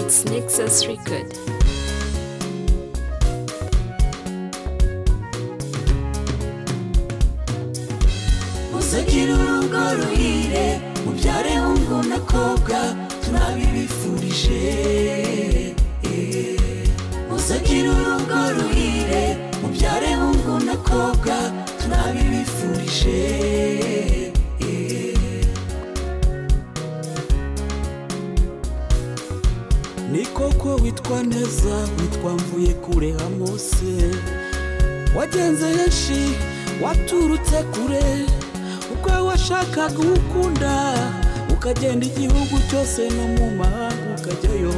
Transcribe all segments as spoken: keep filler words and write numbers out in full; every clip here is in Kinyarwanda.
It's Nexus Record. Muzagira urugo ruhire mubyare hungu nakobwa turabibifurije. Muzagira urugo ruhire mubyare hungu nakobwa turabibifurije. Ni koko witwa neza witwa mvuye kure Amose, wagenze henshi waturutse kure uko washakaga ukunda ukagenda igihugu cyose no mu mahanga ukajyayo.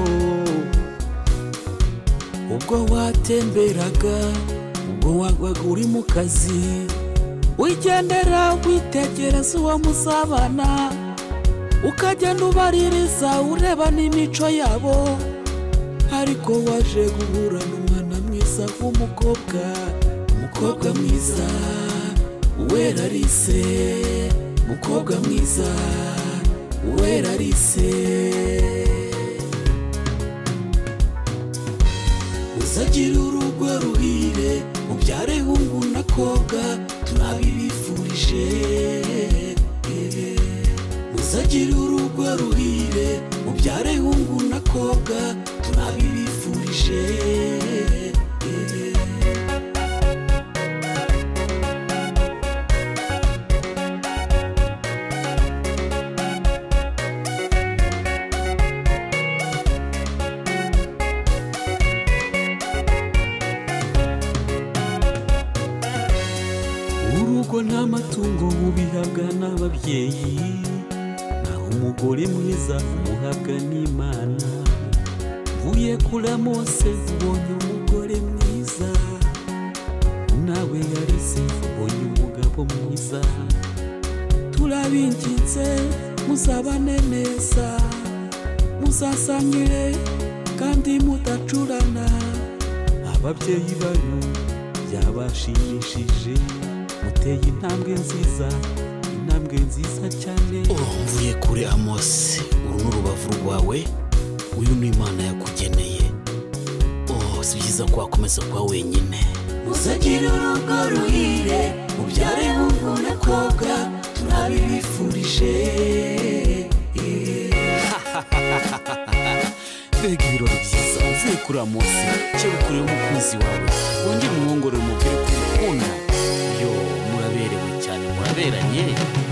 Ubwo watemberaga ubwo wagwaga uri mu kazi wigendera witegereza uwo muzabana ukagenda ubaririza ureba n'imico yabo, ariko waje guhura n'umwana mwiza w'umukobwa, umukobwa mwiza uwera Alice, umukobwa mwiza uwera Alice. Muzagira urugo ruhire mubyare hungu nakobwa turabibifurije. Muzagira urugo ruhire mubyare hungu nakobwa turabibifurije. Urugo n'amatungo ubihabwa n'ababyeyi, naho umugore mwiza umuhabwa n'Imana. Mvuye kuri Amose ubonye umugore mwiza, nawe Alice ubonye umugabo mwiza. Turabinginze muzabane neza, muzasangire kandi mudacurana. Ababyeyi banyu byabashimishije, muteye intambwe nziza, intambwe nziza cyane. Mvuye kure Amose, uru n'urubavu rwawe, uyu ni Imana yakugeneye. Oh, si byiza ko wakomeza kuba wenyine. Muzagira urugo ruhire mubyare hungu nakobwa turabibifurije. Mbega ibirori byiza, uvuye kuri Amose cyangwa kuri umukunzi wawe wongere umwongore umubwire ko ukunda. Yo, muraberewe cyane, muraberanye.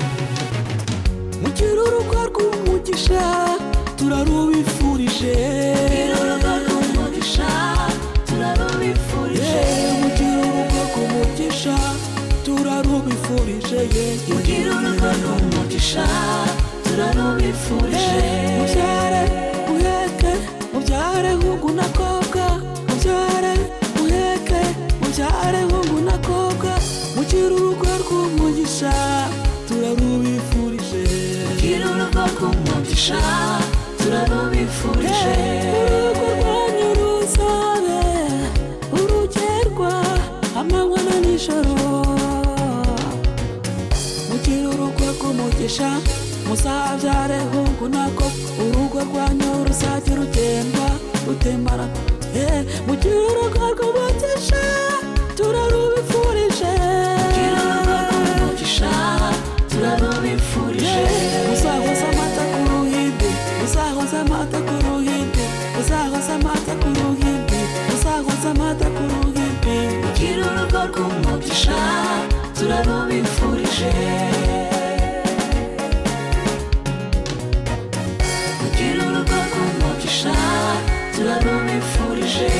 Mugira urugo rw'umugisha turarubifurije. Mugira urugo rw'umugisha turarubifurije. Mugira urugo rw'umugisha turarubifurije. Mugira urugo rw'umugisha turarubifurije. Mubyare uheke mubyare hungu nakobwa, mubyare uheke mubyare hungu nakobwa. Mugira urugo rw'umugisha turarubifurije. Mugira urugo rw'umugisha turarubifurije. Urugo rwanyu ruzabe urugerwa amanywa na nijoro. Mugira urugo rw'umugisha muzabyare hungu nakobwa, urugo rwanyu ruzajya rugendwa rutembara. Mugira urugo rw'umugisha turarubifurije. Mugira urugo rw'umugisha turarubifurije. Muzahoza amata ku ruhimbi, muzahoza amata ku ruhimbi, muzahoza amata ku ruhimbi, muzahoza amata ku ruhimbi. Mugira urugo rw'umugisha turarubifurije. Mugira urugo rw'umugisha turarubifurije.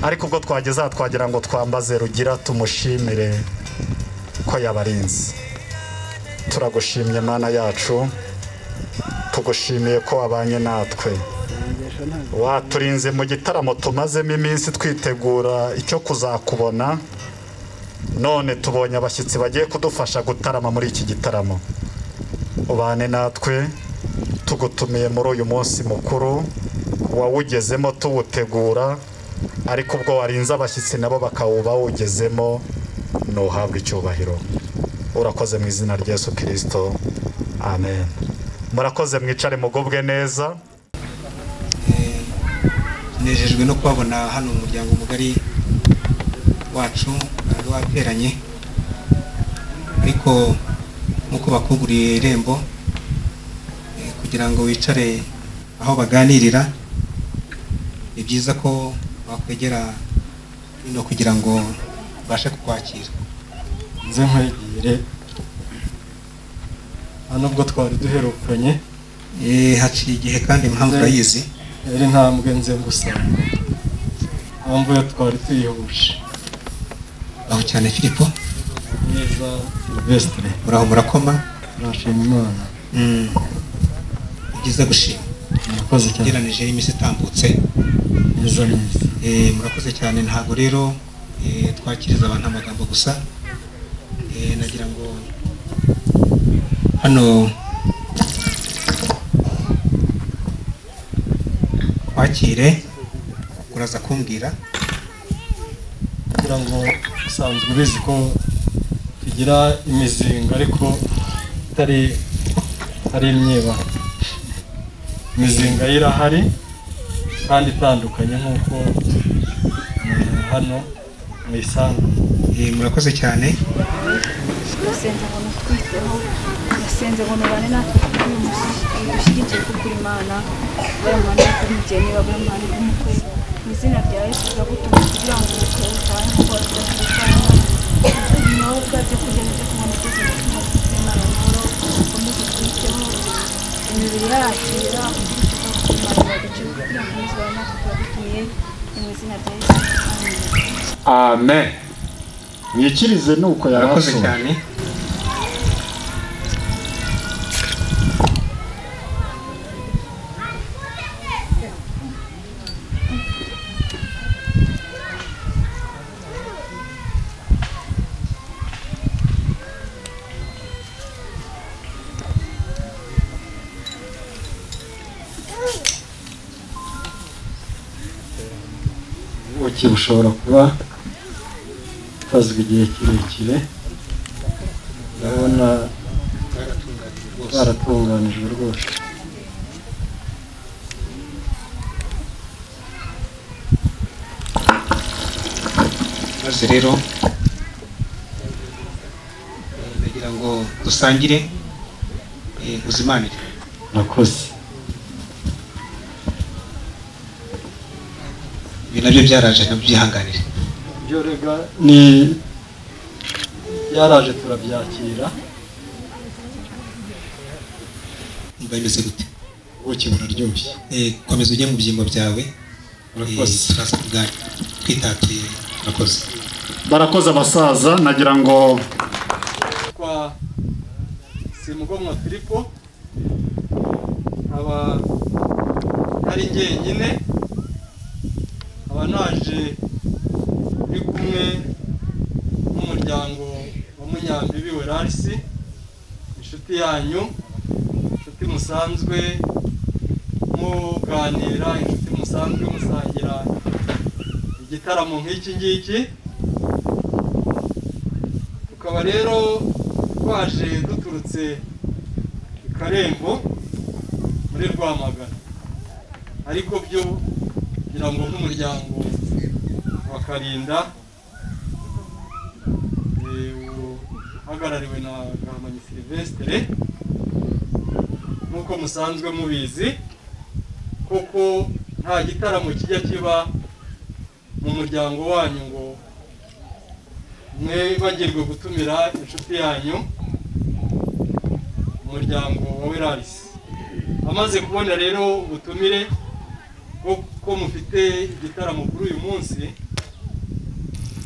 ariko ubwo twageze aha twagira ngo twambaze Rugira tumushimire ko yabarinze. Turagushimye Mana yacu, tugushimiye ko wabanye natwe, waturinze mu gitaramo tumazemo iminsi twitegura icyo kuzakubona, none tubonye abashyitsi bagiye kudufasha gutarama muri iki gitaramo. Ubane natwe, tugutumiye muri uyu munsi mukuru wawugezemo tuwutegura, ariko ubwo warinze abashyitsi nabo bakawuba wugezemo, nuhabwa icyubahiro. Urakoze mu izina rya Yesu Kristo, amen. Murakoze, mwicare mugubwe neza. Nejejwe no kubabona hano umuryango mugari wacu ari wateranye, ariko nkuko bakuguriye irembo kugira ngo wicare aho baganirira, ni byiza ko wakwegera no kugira ngo bashe kukwakira. Nze nkwegere hano ubwo twari duherukanye, eh haciye igihe kandi impamvu urayizi. Eri ntambwe nze ngusanga mpamvu yo twari tuyihuje. Aho cyane Filipo neza Silvestre, uraho murakoma? Nashima Imana. Mm. Byiza gushima. Murakoze cyane. Geranije iminsi itambutse neza neza. Eh murakoze cyane. Ntago rero eh twakiriza abantu amagambo gusa, eh nagira ngo hano wakire uraza kumbwira kugira ngo usanzwe ubizi ko tugira imizinga ariko itari ari imyiba. Imizinga irahari kandi itandukanye nk'uko hano mwisanga. Eh murakoze cyane. Senza ngo twiteho, senza ngo nubane natwe dushyigikire kuko Imana baramana kumugeni baramana kumukwe. Mu izina rya Yesu turagutumye kugira ngo ukore cyane ko twashaka nobwa byo kugenda byo kumugeza mu Imana nkoro komeze twiteho imibiri yacu ira Imana yacu kugira ngo nizwa natwe turagutumye mu izina rya Yesu. Amen. Mwikirize nuko yarakoze yarakoze cyane. Ubuki bushobora kuba butazwi igihe kirekire, ndabona baratunganijwe rwose. Maze rero ndagira ngo dusangire uzimanire. Nakoze. Ibi nabyo byaraje nkabyihanganira. Byo rega ni yaraje turabyakira. Mba imeze gute? Ubuki buraryoshye. Eh komeza ujye mu byimbo byawe. Urakoze. Turaza kugana twitatuye. Urakoze. Barakoze abasaza, nagira ngo Kwa Simugomwa Filipo aba ari njyenyine, aba naje uri kumwe n'umuryango wa Munyambibi Werarisi, inshuti yanyu, inshuti musanzwe muganira, inshuti musanzwe musangira igitaramo nk'iki ngiki. Tukaba rero twaje duturutse i Karembo muri Rwamagana, ariko byo kugira ngo nk'umuryango wa Karinda uhagarariwe na Gahamanyi Silvestre, nk'uko musanzwe mubizi koko nta gitaramo kijya kiba mu muryango wanyu ngo mwe bagirwe gutumira inshuti yanyu umuryango wa Werarisi. Amaze kubona rero ubutumire ko mufite igitaramo kuri uyu munsi,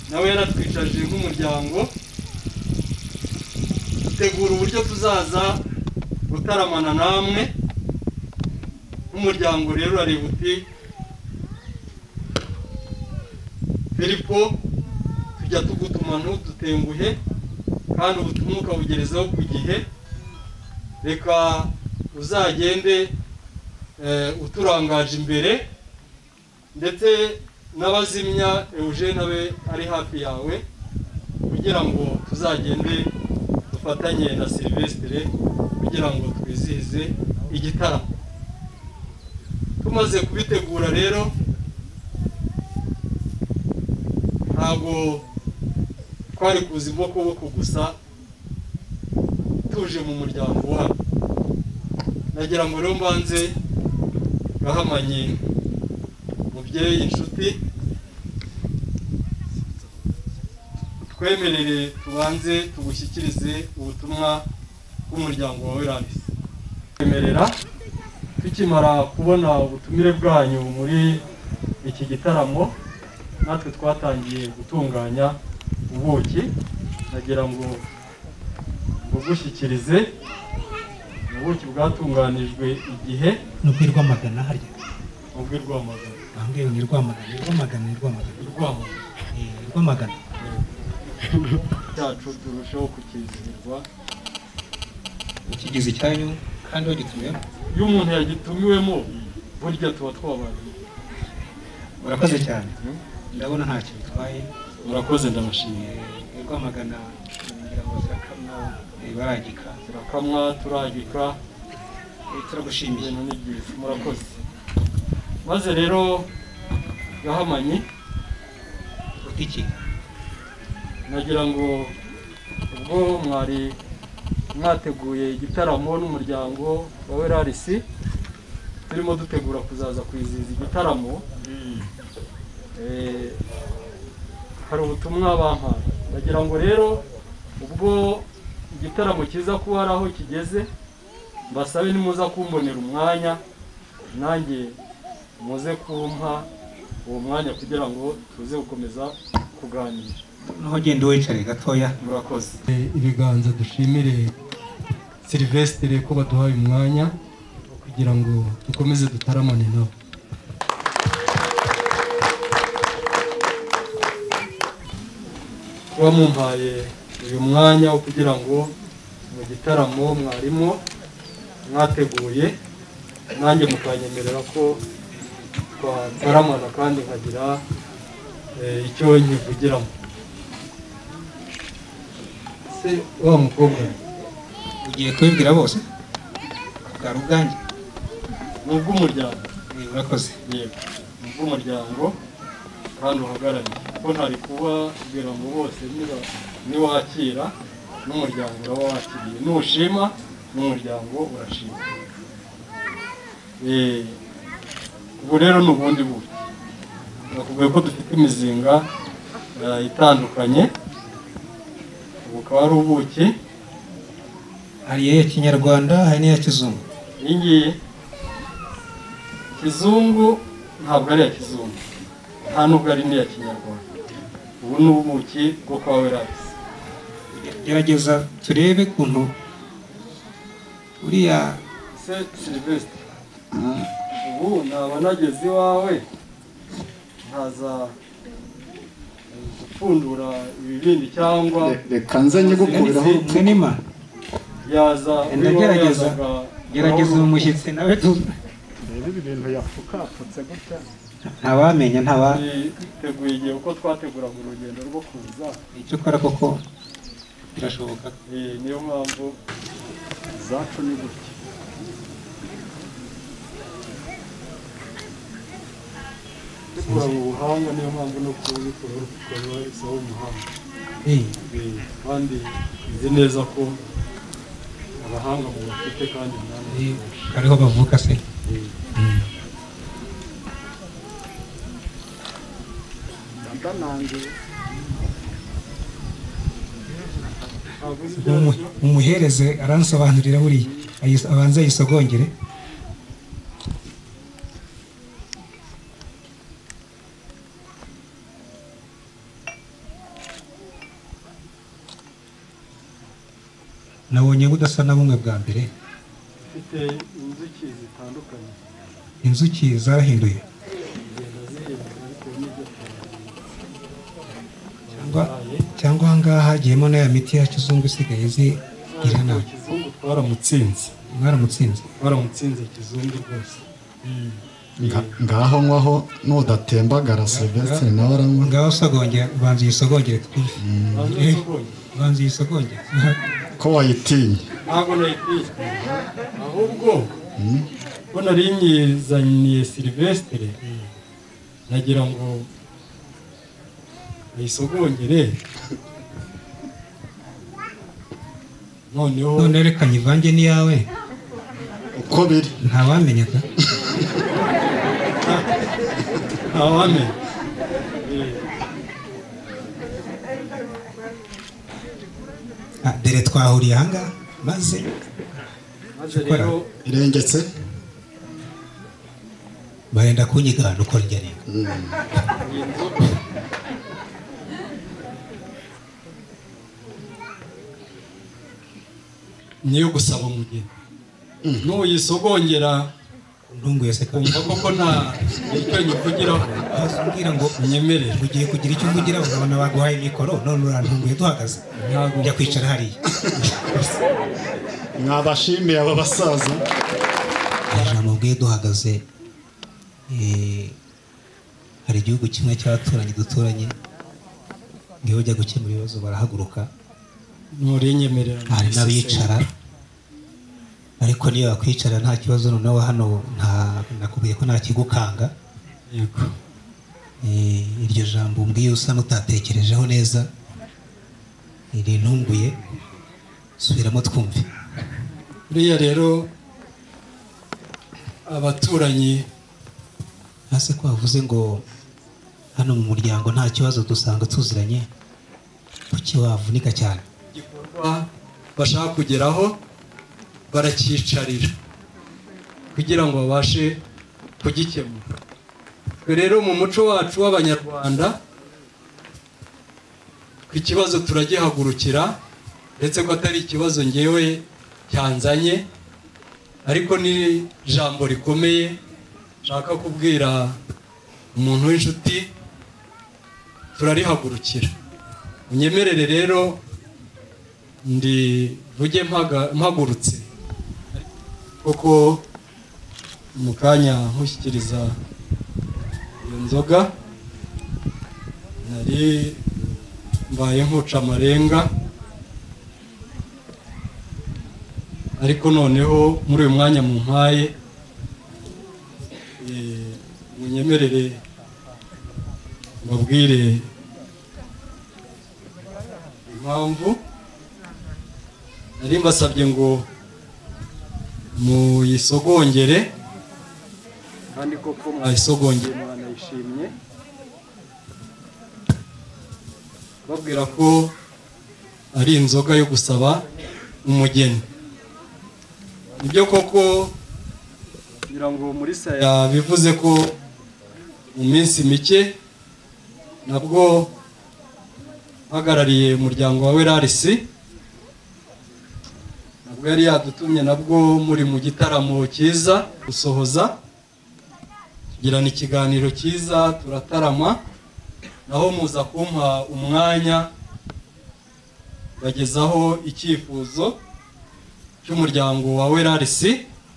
nawe yaratwicaje nk'umuryango dutegura uburyo tuzaza gutaramana namwe nk'umuryango. Rero areba uti Filipo tujya tugutuma ntudutenguhe kandi ubutumwa ukabugerezaho ku gihe, reka uzagende uturangaje imbere, ndetse n'abazimya Eugene abe ari hafi yawe kugira ngo tuzagende dufatanye na Silvestre kugira ngo twizihize igitaramo. Tumaze kubitegura rero ntabwo twari kuza imbokoboko gusa tuje mu muryango wawe. Nagira ngo rero mbanze Gahamanyi mubyeyi inshuti twemerere tubanze tugushyikirize ubutumwa bw'umuryango wawe Randisi. Twemerera tukimara kubona ubutumire bwanyu muri iki gitaramo, natwe twatangiye gutunganya ubuki. Nagira ngo bugushyikirize ubuki bwatunganijwe igihe n'ubwirwamagana harya ubwirwamagana bambwiye ngo irwamagana irwamagana irwamagana irwamagana irwamagana cyacu turushaho kukizihirwa ukigize icyanyu kandi wagitumiwemo. Iyo umuntu yagitumiwemo burya tuba twabaye. Urakoze cyane, ndabona ntacyo bitwaye. Urakoze, ndabashimiye. Irwamagana ngira ngo zirakamwa baragika zirakamwa turagika, turagushimiye. Murakoze. Maze rero Gahamanyi iki nagira ngo ubwo mwari mwateguye igitaramo n'umuryango wa Werarisi, turimo dutegura kuzaza kwizihiza igitaramo, eh hari ubutumwa bampaye. Nagira ngo rero ubwo igitaramo kiza kuba ari aho kigeze, mbasabe nimuza kumbonera umwanya nanjye muze kumpa uwo mwanya kugira ngo tuze gukomeza kuganira. Noneho genda wicare gatoya. Murakoze. Ibiganza dushimire Silvestre ko baduhaye umwanya kugira ngo dukomeze dutaramane nabo. Kuba mumpaye uyu mwanya wo kugira ngo mu gitaramo mwarimo mwateguye, nanjye mukanyemerera ko twataramana kandi nkagira icyo nkivugiramo. Se wa mukobwa ugiye kubibwira bose bwa ruganje nubwo umuryango? Urakoze. Yego, nubwo umuryango kandi uhagarariye, ko ntari kubabwira ngo bose niwakira n'umuryango uraba wakiriye, nushima n'umuryango urashima. Ubu rero ni ubundi buki. Nakubwiye ko dufite imizinga itandukanye. Ubu ukaba ari ubuki, hari iya kinyarwanda hari n'iya kizungu. iyi ngiyi kizungu ntabwo ari iya kizungu, nta nubwo ari n'iya kinyarwanda. Ubu ni ubuki bwo kwa Werarisi. Gerageza turebe kuntu uriya se Silvestre, ubu naba nageze iwawe nkaza gupfundura ibibindi cyangwa reka nze nyigukuriraho kanima yaza ndagerageza gerageza umushyitsi nawe reba ibi bintu yapfukapfutse gutya ntawamenya ntaba teguye igihe uko twateguraga urugendo rwo kuza. icyo ukora koko birashoboka. Niyo mpamvu zacu ni gutya. dukora mu buhanga, niyo mpamvu no kubikora tukaba isaba umuhanga. Kandi nzi neza ko abahanga mu bafite kandi namwe kariho bavuka se. umuhereze aransobanurira buriya abanza yisogongere. nabonye budasa na bumwe bwa mbere. Ufite inzuki zitandukanye. Inzuki zarahinduye cyangwa cyangwa ahangaha hagiyemo n'aya miti ya kizungu isigaye zigira nabi. Kizungu twaramutsinze. Mwaramutsinze? Twaramutsinze kizungu rwose. ngaho nkwaho nudatembagara Sylvestre nawe aranywa. Ngaho sogongera, banza uyisogongere twumve. Banza uyisogongere. Ko wayitinye? Ntabwo nayitinye, ahubwo ko nari nyizaniye Sylvestre nagira ngo ayisogongere, noneho none reka nyivange n'iyawe uko biri ntawamenyaga. ntawamenya. Dere twahuriye ahangaha maze maze rero irengetse barenda kunyigana uko njya rero. niyo gusaba umugeni nuyisogongera ndunguye se kumva koko nta icyo nyivugiraho, azubwira ngo unyemerere ugiye kugira icyo uvugira ukabona baguhaye mikoro none urantunguye duhagaze. Njya kwicara hariya. mwabashimiye aba basaza. Ijambo bwiye duhagaze, hari igihugu kimwe cy'abaturanyi duturanye ngiye ujya gukemura ibibazo barahaguruka, nurinyemerera hari n'abicara ariko niyo bakwicara nta kibazo. Noneho hano nta nakubwiye ko nta kigukanga. Yego. Iryo jambo mbwiye usa n'utatekerejeho neza irintunguye, subiramo twumve. buriya rero abaturanyi hase ko bavuze ngo hano mu muryango nta kibazo dusanga tuziranye, kuki wavunika cyane? igikorwa bashaka kugeraho barakicarira kugira ngo babashe kugikemura. Twe rero mu muco wacu w'Abanyarwanda ku kibazo turagihagurukira, ndetse ko atari ikibazo ngewe cyanzanye, ariko ni jambo rikomeye nshaka kubwira umuntu w'inshuti, turarihagurukira. Unyemerere rero ndi vuge mpagurutse koko mu kanya nkushyikiriza iyo nzoga nari mbaye nkuca amarenga, ariko noneho muri uyu mwanya mu mpaye munyemerere mbabwire impamvu nari mbasabye ngo muyisogongere, kandi koko mwayisogongeye mwanayishimye, babwira ko ari inzoga yo gusaba umugeni. Nibyo koko kugira ngo muri saya bivuze ko mu minsi mike nabwo hagarariye umuryango wa Werarisi, nabwo yari yadutumye nabwo muri mu gitaramo cyiza gusohoza, tugirana ikiganiro cyiza turatarama, naho muza kumpa umwanya bagezaho icyifuzo cy'umuryango wa Werarisi,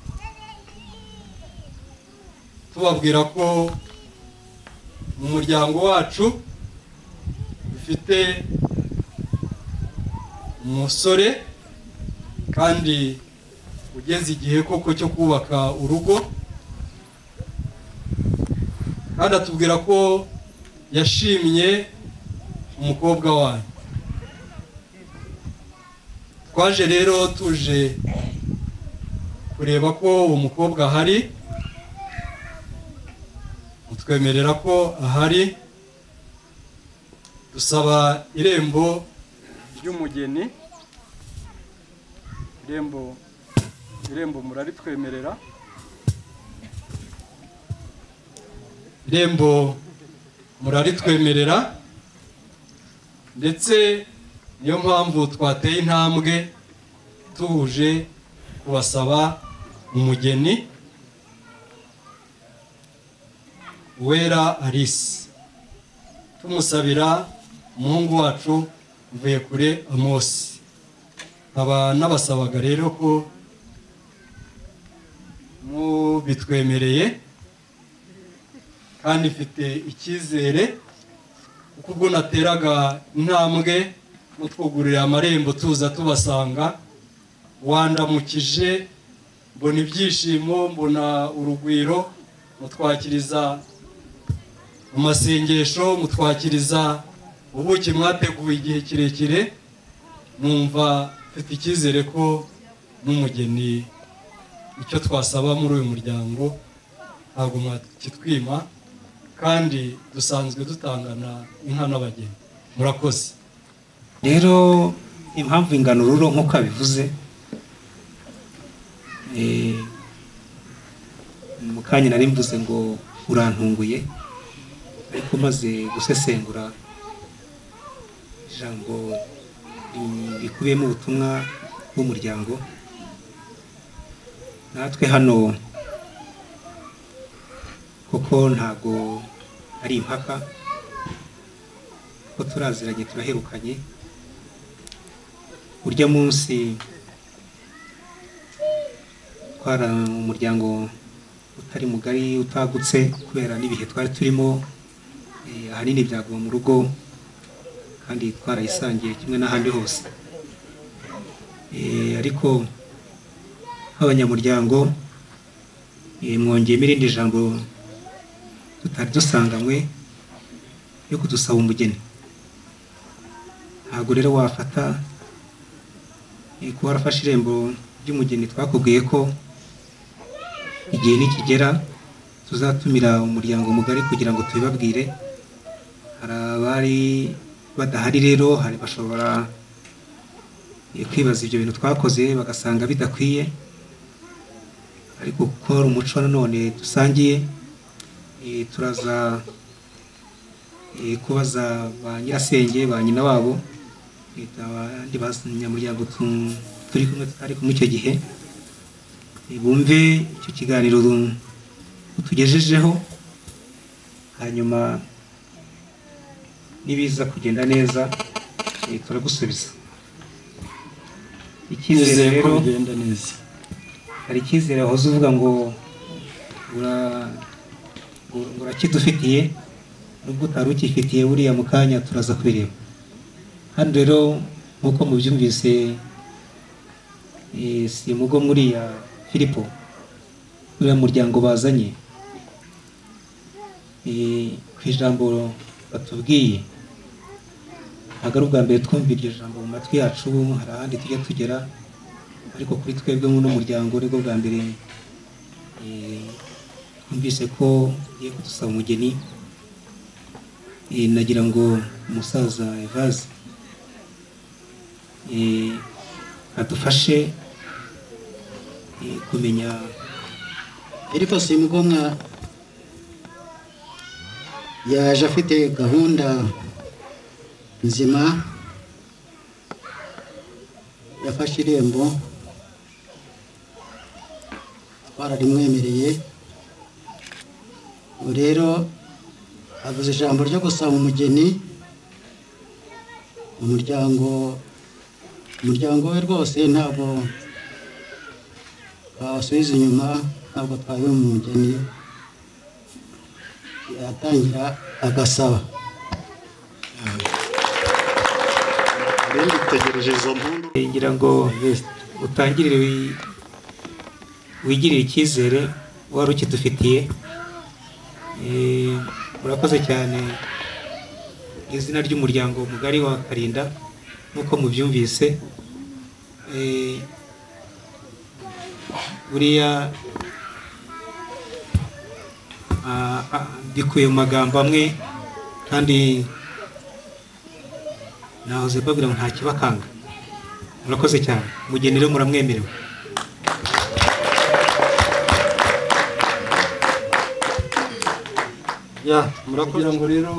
tubabwira ko mu muryango wacu dufite umusore kandi ugeze igihe koko cyo kubaka urugo, kandi atubwira ko yashimye umukobwa wanyu. Twaje rero tuje kureba ko uwo mukobwa ahari, mutwemerera ko ahari, dusaba irembo ry'umugeni, irembo irembo muraritwemerera, irembo muraritwemerera, ndetse niyo mpamvu twateye intambwe tuhuje kubasaba umugeni Uwera Alice, tumusabira umuhungu wacu Mvuyekure Amos. Aba nabasabaga rero ko mu bitwemereye kandi mfite icyizere kuko ubwo nateraga intambwe mutwugurira amarembo tuza tubasanga, wandamukije mbona ibyishimo, mbona urugwiro, mutwakiriza amasengesho, mutwakiriza ubuki mwateguye igihe kirekire. Numva mfite icyizere ko n'umugeni icyo twasaba muri uyu muryango ntabwo mwakitwima, kandi dusanzwe dutangana inka n'abageni. Murakoze. Rero impamvu ingano ruro nk'uko abivuze, mu kanya nari mvuze ngo urantunguye, ariko maze gusesengura ijambo rikubiyemo ubutumwa bw'umuryango, natwe hano kuko ntago ari impaka, ko turaziranye turaherukanye. Urya munsi twara umuryango utari mugari utagutse kubera n'ibihe twari turimo, ahanini byagwa mu rugo kandi twarayisangiye kimwe n'ahandi hose. Ariko nk'abanyamuryango mwongeyemo irindi jambo tutari dusanganywe yo kudusaba umugeni. Ntabwo rero wafata kuba warafashe irembo ry'umugeni, twakubwiye ko igihe nikigera tuzatumira umuryango mugari kugira ngo tubibabwire. Hari abari badahari rero, hari bashobora kwibaza ibyo bintu twakoze bagasanga bidakwiye, ariko kuko ari umuco nanone dusangiye, turaza kubaza ba nyirasenge, ba nyina wabo, abandi banyamuryango turi kumwe tutari kumwe icyo gihe, bumve icyo kiganiro tugejejeho, hanyuma nibiza kugenda neza turagusubiza. Icyizere rero kugenda neza, hari icyizere wahoze uvuga ngo urakidufitiye, nubwo utari ukifitiye buriya mu kanya turaza kubireba. Hano rero nk'uko mubyumvise, si mugo muri ya Filipo, uriya muryango bazanye ku ijambo batubwiye, ntabwo ari ubwa mbere twumva iryo jambo mu matwi yacu, hari ahandi tujya tugera, ariko kuri twebwe n'umuryango nibwo bwa mbere twumvise ko ugiye kudusaba umugeni. Nagira ngo umusaza Evaze adufashe kumenya. Filipo Simugomwa yaje afite gahunda nzima, yafashe irembo twararimwemereye. Rero avuze ijambo ryo gusaba umugeni. Umuryango umuryango we rwose ntabwo twasubiza inyuma, ntabwo twabiwe mu mugeni, yatangira agasaba. ngira ngo utangirire wigirire icyizere wari ukidufitiye. Murakoze cyane izina ry'umuryango mugari wa Karinda, nk'uko mubyumvise. Buriya bikuye mu magambo amwe, kandi nahoze babwira ngo nta kibakanga. Murakoze cyane, umugeni rero muramwemerewe. Ya, murakoze ngo rero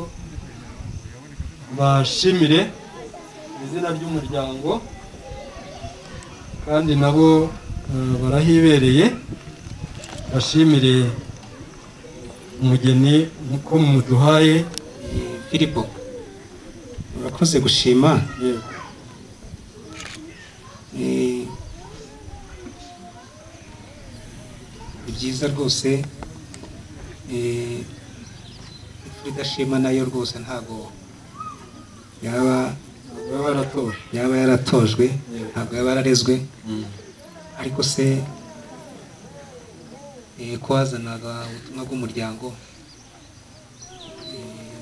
bashimire izina ry'umuryango kandi nabo eh, barahibereye bashimire umugeni ko mumuduhaye. Filipo urakoze gushima. Yego. Eh, ni byiza rwose. Eh, idashima nayo rwose ntago yaba yaba yaratojwe yaba yaratojwe ntabwo yaba yararezwe. Ariko se eh, ko wazanaga ubutumwa bw'umuryango eh,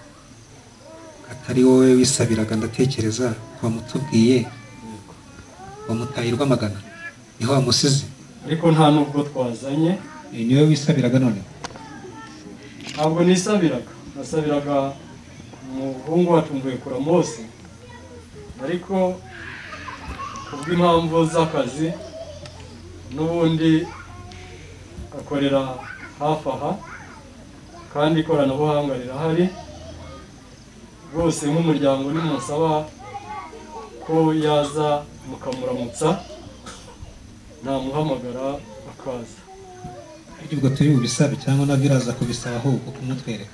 atari wowe wisabiraga, ndatekereza wamutubwiye wamutaye Rwamagana niho wamusize. ariko nta nubwo twazanye. Eh, niwe wisabiraga none? Ntabwo nisabiraga, nasabiraga umuhungu wacu Mvuyekure Mose, ariko kubw'impamvu z'akazi n'ubundi akorera hafi aha kandi ikoranabuhanga rirahari rwose. Nk'umuryango nimusaba ko yaza mukamuramutsa namuhamagara akaza. Ubwo turi bubisabe cyangwa nabyo iraza kubisaba ahubwo kumutwereka?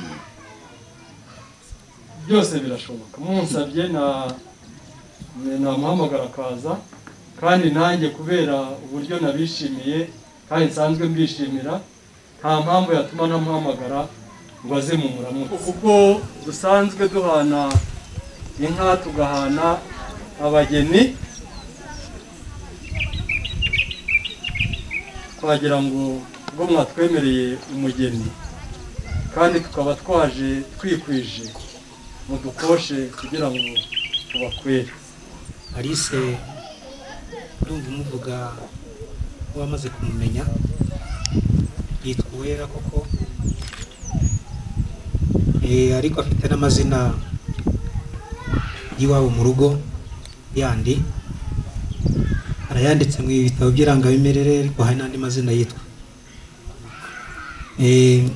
Byose birashoboka. Munsabye na namuhamagara akaza, kandi nanjye kubera uburyo nabishimiye kandi nsanzwe mbishimira, nta mpamvu yatuma namuhamagara ngo aze mu muramutse, kuko dusanzwe duhana inka tugahana abageni. Twagira ngo ubwo mwatwemereye umugeni kandi tukaba twaje twikwije mudukoshe kugira ngo tubakwere. Alice ndumva umuvuga wamaze kumumenya, yitwa Uwera koko, eh ariko afite n'amazina y'iwabo mu rugo yandi arayanditse mu bitabo by'irangamimerere, ariko hari n'andi mazina yitwa. Eh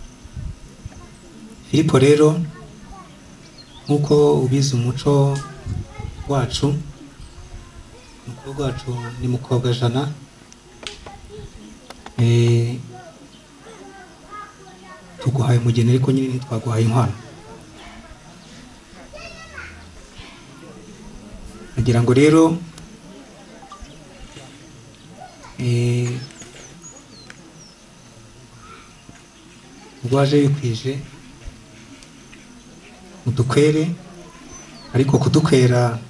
Filipo rero nkuko ubizi umuco wacu, umukobwa wacu ni Mukobwa Jana. Eh tuguhaye umugeni ariko nyine ntitwaguhaye inkwano. Nagira ngo rero eh ubwaje wikwije udukwere, ariko kudukwera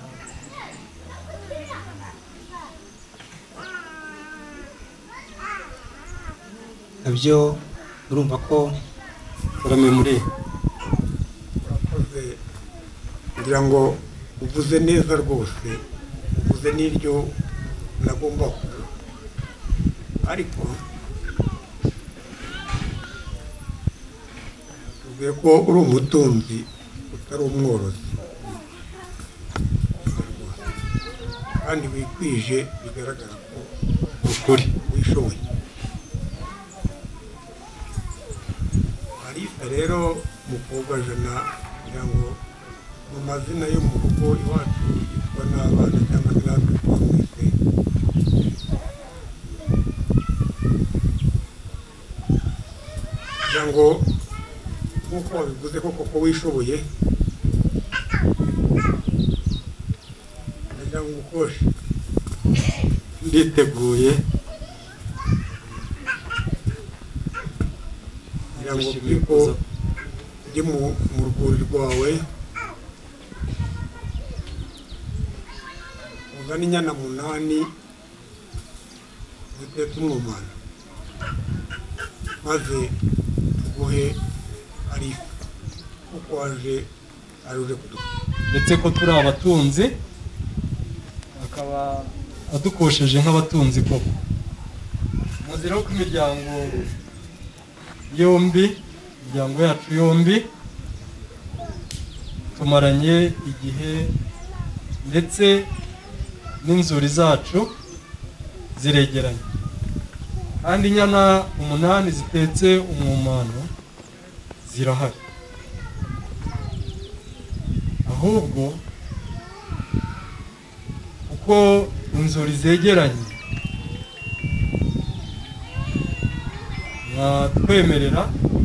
nabyo urumva ko Karame muri urakoze. Ngira ngo uvuze neza rwose, uvuze n'iryo nagomba kuvuga, ariko tuvuye ko uri umutunzi utari umworozi kandi wikwije, bigaragara ko ukuri wishoboye. Alice rero Mukobwa Jana, kugira ngo mu mazina yo mu rugo iwacu yitwa n'abana cyangwa se natwe twamwise, kugira ngo nk'uko wabivuze ko koko wishoboye, kugira ngo ukoshe. nditeguye. kugira ngo Filipo ujye mu mu rwuri rwawe uzane inyana munani zitetse umwumano, maze tuguhe Alice kuko waje ari uje kudufasha. Ndetse ko turi abatunzi akaba adukosheje nk'abatunzi koko. Muzira ko imiryango yombi, imiryango yacu yombi tumaranye igihe, ndetse n'inzuri zacu ziregeranye, kandi inyana umunani zitetse umwumano zirahari. Ahubwo uko ko inzuri zegeranye mwatwemerera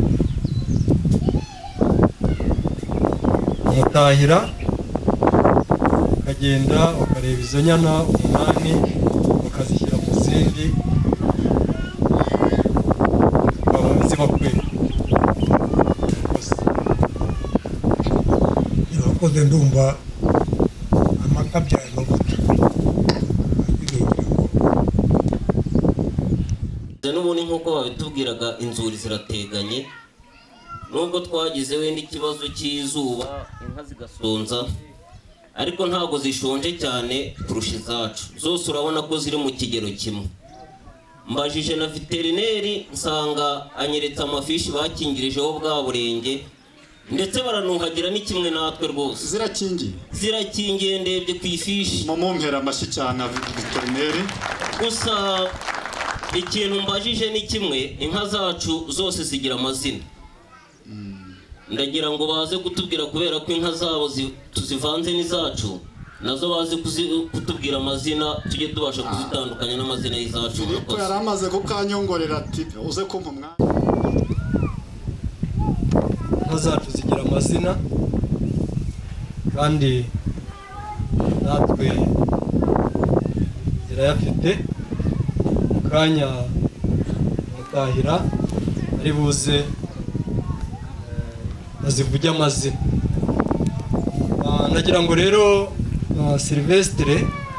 mutahira ukagenda ukareba izo nyana umunani ukazishyira mu zindi ziba kwera. irakoze ndumva amata byaye amavuta n'ubundi nk'uko babitubwiraga inzuri zirateganye nubwo twagize wenda ikibazo cy'izuba inka zigasonza ariko ntabwo zishonje cyane kurusha izacu zose urabona ko ziri mu kigero kimwe. Mbajije na veterineri nsanga anyeretse amafishi bakingirijeho bwa burenge ndetse baranuhagira ni kimwe natwe rwose. Zirakingiye zirakingiye ndebye ku ifishi mu mumpera amashyi cyane veterineri. Gusa ikintu mbajije ni kimwe, inka zacu zose zigira amazina. Ndagira ngo baze kutubwira kubera ko inka zabo tuzivanze n'izacu nazo baze kutubwira amazina tujye tubasha kuzitandukanya n'amazina y'izacu. Filipo yari amaze kukanyongorera ati uze kumpa umwanya. Inka zacu zigira amazina kandi natwe zirayafite. Mu kanya mutahira ari buze bazivuge amazina. Nagira ngo rero Silvestre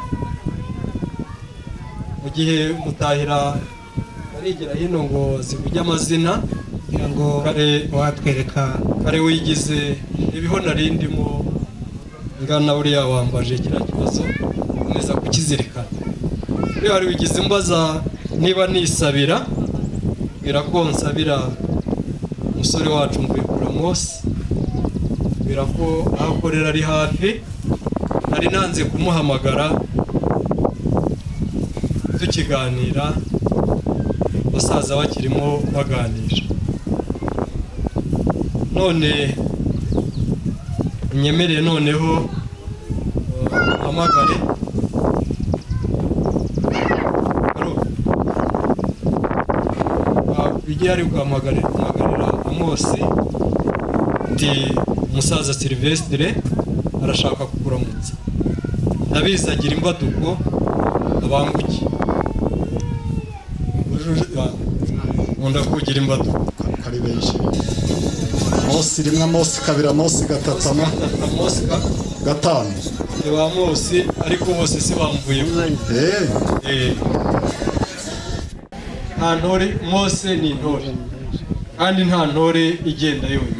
mu gihe mutahira arigera hino ngo zivuge amazina kugira ngo kare watwereka kare wigize ibiho narindimo ngana buriya wambaje kira kibazo neza kukizirikana. Iyo hari wigize mbaza niba nisabira bwira ko nsabira umusore wacu Mvuyekura Mose bwira ko ahakorera ari hafi nari nanze kumuhamagara tukiganira basaza bakirimo baganira none nyemereye noneho hamagare bigiye ari guhamagarira Mose ndi umusaza Silvestre arashaka kukuramutsa ndabizi agira imbaduko abanguki nkunda kugira imbaduko ari benshi. Mose rimwe Mose kabira Mose gatatama Mose gatanu ba Mose ariko bose si bamvuye eh eh nta ntore Mose ni ntore kandi nta ntore igenda yonyine.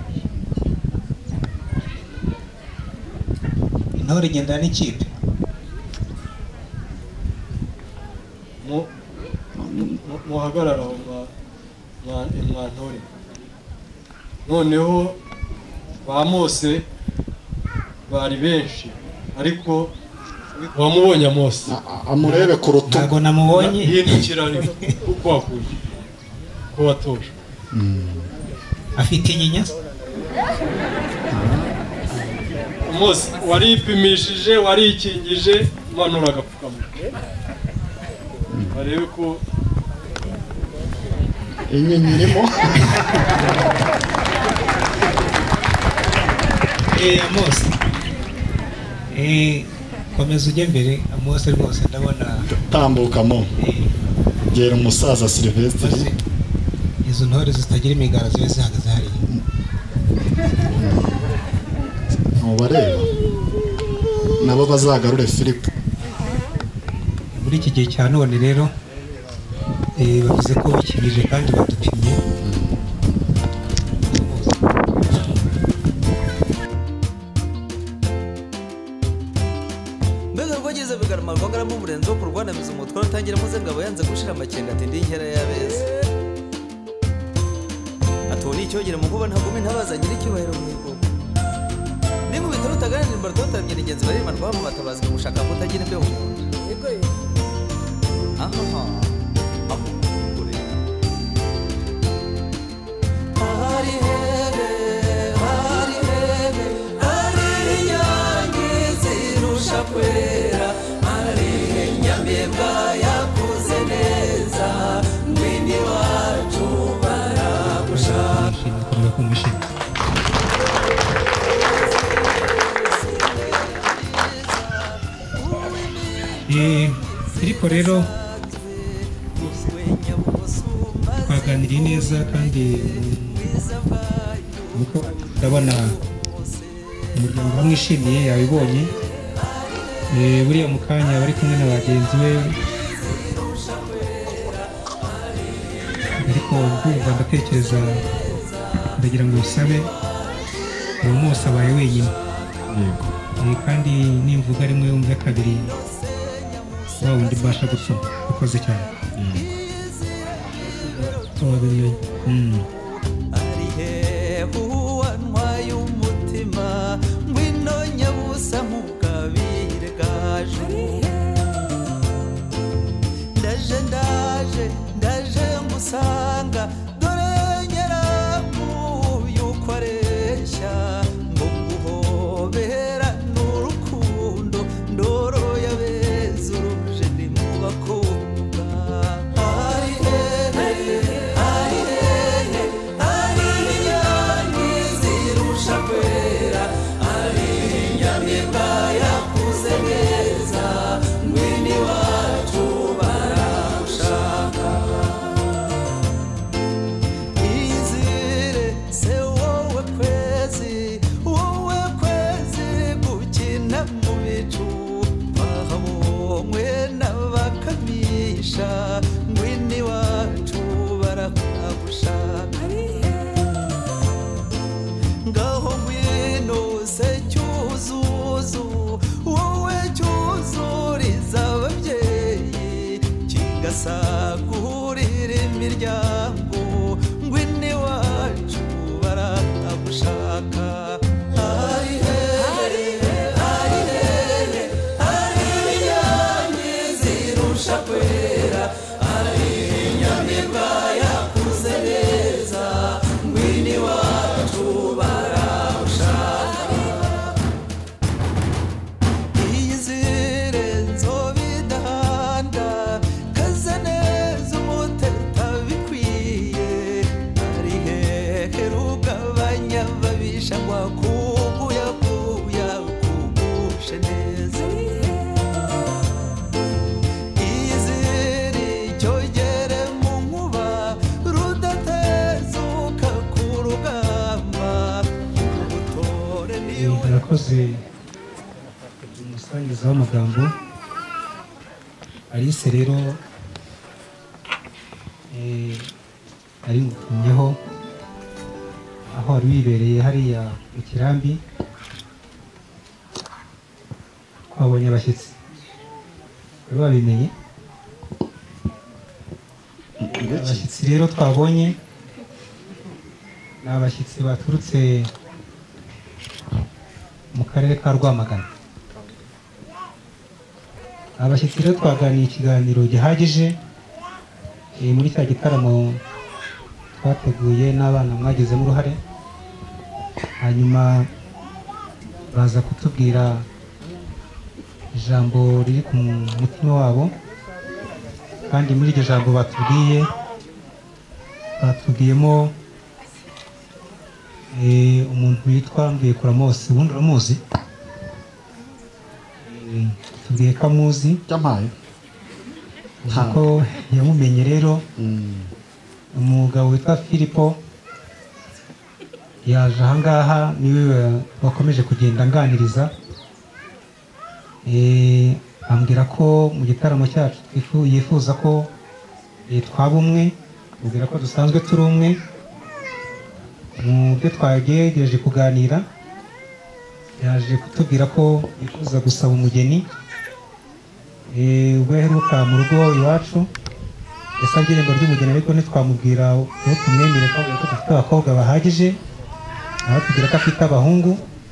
intore igendana n'ikipe muhagarara aho mwa ntore. Noneho ba Mose bari benshi ariko wamubonye Mose amurebe ku rutugu ntabwo namubonye hindukira uko wakuye ko watoje afite inyinya Mose waripimishije warikingije manura agapfukamunwa barebe ko inyenyirimo eh Mose eh komeza ujye mbere Mose rwose ndabona tambukamo gera umusaza Silvestre izo ntore zitagira imigara zibe zihagaze hariya ntubareba nabo bazagarure Filipo. Muri iki gihe cya none rero bavuze ko bikibije kandi badupimye mbega rwageze bigarama rwagaramo umurenzi wo kurwanamiza umutwe utangira muze ngabo yanze gushira amakenga ati ndi inkera y'abeza atoni icyogere mu kuba ntagumi ntabazanye n'icyubahiro mu igugu nimu bitaro utaganira imbardo tamye n'ingenzi bari marwa mu batabazwe gushaka kutagira imbeho mu nda yego aha aho kuri hari hele hari hele hari nyange zirusha kwera turashimira komera ko mwishimye. Eh, ariko rero twaganiriye neza kandi uko ndabona umuryango bamwishimiye yabibonye. Eh, buriya mu kanya bari kumwe na bagenzi be, ariko ndumva ndatekereza ndagira ngo usabe uwo munsi abaye wenyine. Eh, kandi nimvuga rimwe umwe kabiri wa wundi mbasha gusoma. Ukoze cyane. Wabimenye. Mm. Uwantwaye umutima ngwino nyabusa mugabire gaje. Ndaje ndaje ndaje ngusanga dore nyiramuye uko areshya ngo guhobera n'urukundo ndoro yabeze uruje ndi mu bakobwa. Ari hehe ari hehe ari inyoni zirusha kwera ari inyamibwa yakuze neza ngwino iwacu baragushaka. Izire se wowe kwezi wowe kwezi gukina mu bicu bahabonywe n'abakamisha ngwino iwacu baragushaka. Ngaho ngwino se cyuzuzo wowe cyuzuriza ababyeyi kigasagurira imiryango ngwino iwacu baragushaka. Ari hehe ari hehe ari inyoni zirusha kwera ari inyamibwa yakuze neza ngwino iwacu baragushaka. Iyizire nzobidahanda kaze neza umuteta bikwiye ari hehe rugabanya babisha ngo akuguyaguya kugushe neza. Iyizire cyogere mu nkuba rudatezuka ku rugamba ubutore niwe. Murakoze umusangiza w'amagambo. Alice rero eh, ari ngutumyeho aho wari wibereye hariya mu kirambi. Twabonye abashyitsi bari babimenye. Abashyitsi rero twabonye ni abashyitsi baturutse mu karere ka Rwamagana. Abashyitsi rero twaganiye ikiganiro gihagije eh, muri cya gitaramo twateguye n'abana mwagizemo uruhare, hanyuma baza kutubwira ijambo riri ku mutima wabo, kandi muri iryo jambo batubwiye batubwiyemo eh, umuntu witwa Mbekura Mose. Ubundi uramuzi? Eh, tubwiye ko amuzi Yampaye. kuko yamumenye. Rero umugabo witwa Filipo yaje ahangaha, niwe wakomeje kugenda nganiriza. Eh, ambwira ko mu gitaramo cyacu twifu- yifuza ko eh, twaba umwe, ambwira ko dusanzwe turi umwe. Mu byo twagerageje kuganira yaje kutubwira ko yifuza gusaba umugeni. Eh, ubwo yaheruka mu rugo iwacu yasabye irembo ry'umugeni, ariko ntitwamubwira uwo tumwemere ko dufite abakobwa bahagije, nawe tubwira ko afite abahungu.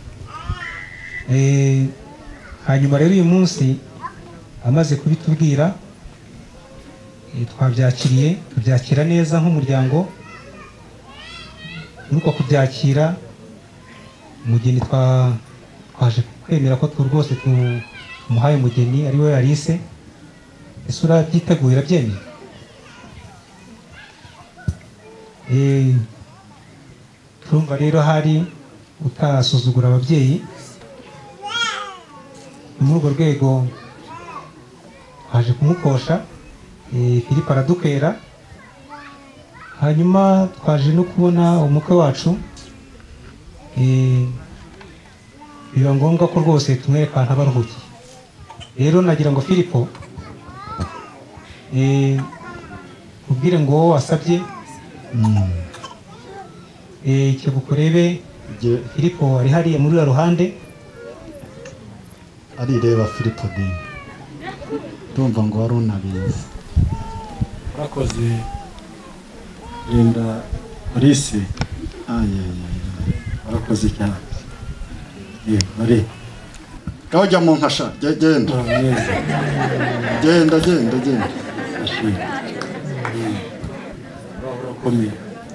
Eh, hanyuma rero uyu munsi amaze kubitubwira eh, twabyakiriye tubyakira neza nk'umuryango. Muri uko kubyakira umugeni twa- twaje kwemera ko tu rwose tumuhaye umugeni ari we Alice. Ese urabyiteguye urabyemeye? Eh, urumva rero hari utasuzugura ababyeyi. Muri urwo rwego haje kumukosha Philippe aradukera, hanyuma twaje no kubona umukwe wacu, biba ngombwa ko rwose tumwereka ahantu abaruhukiye. Rero nagira ngo Philippe ubwire ngo wowe wasabye icyo bukurebe Philippe ari hariya muri uriya ruhande arireba Philippe de ndumva ngo wari unabizi. Urakoze Linda Alice. Urakoze cyane. Ari Kajya mu nkasha genda genda genda genda urakomeye.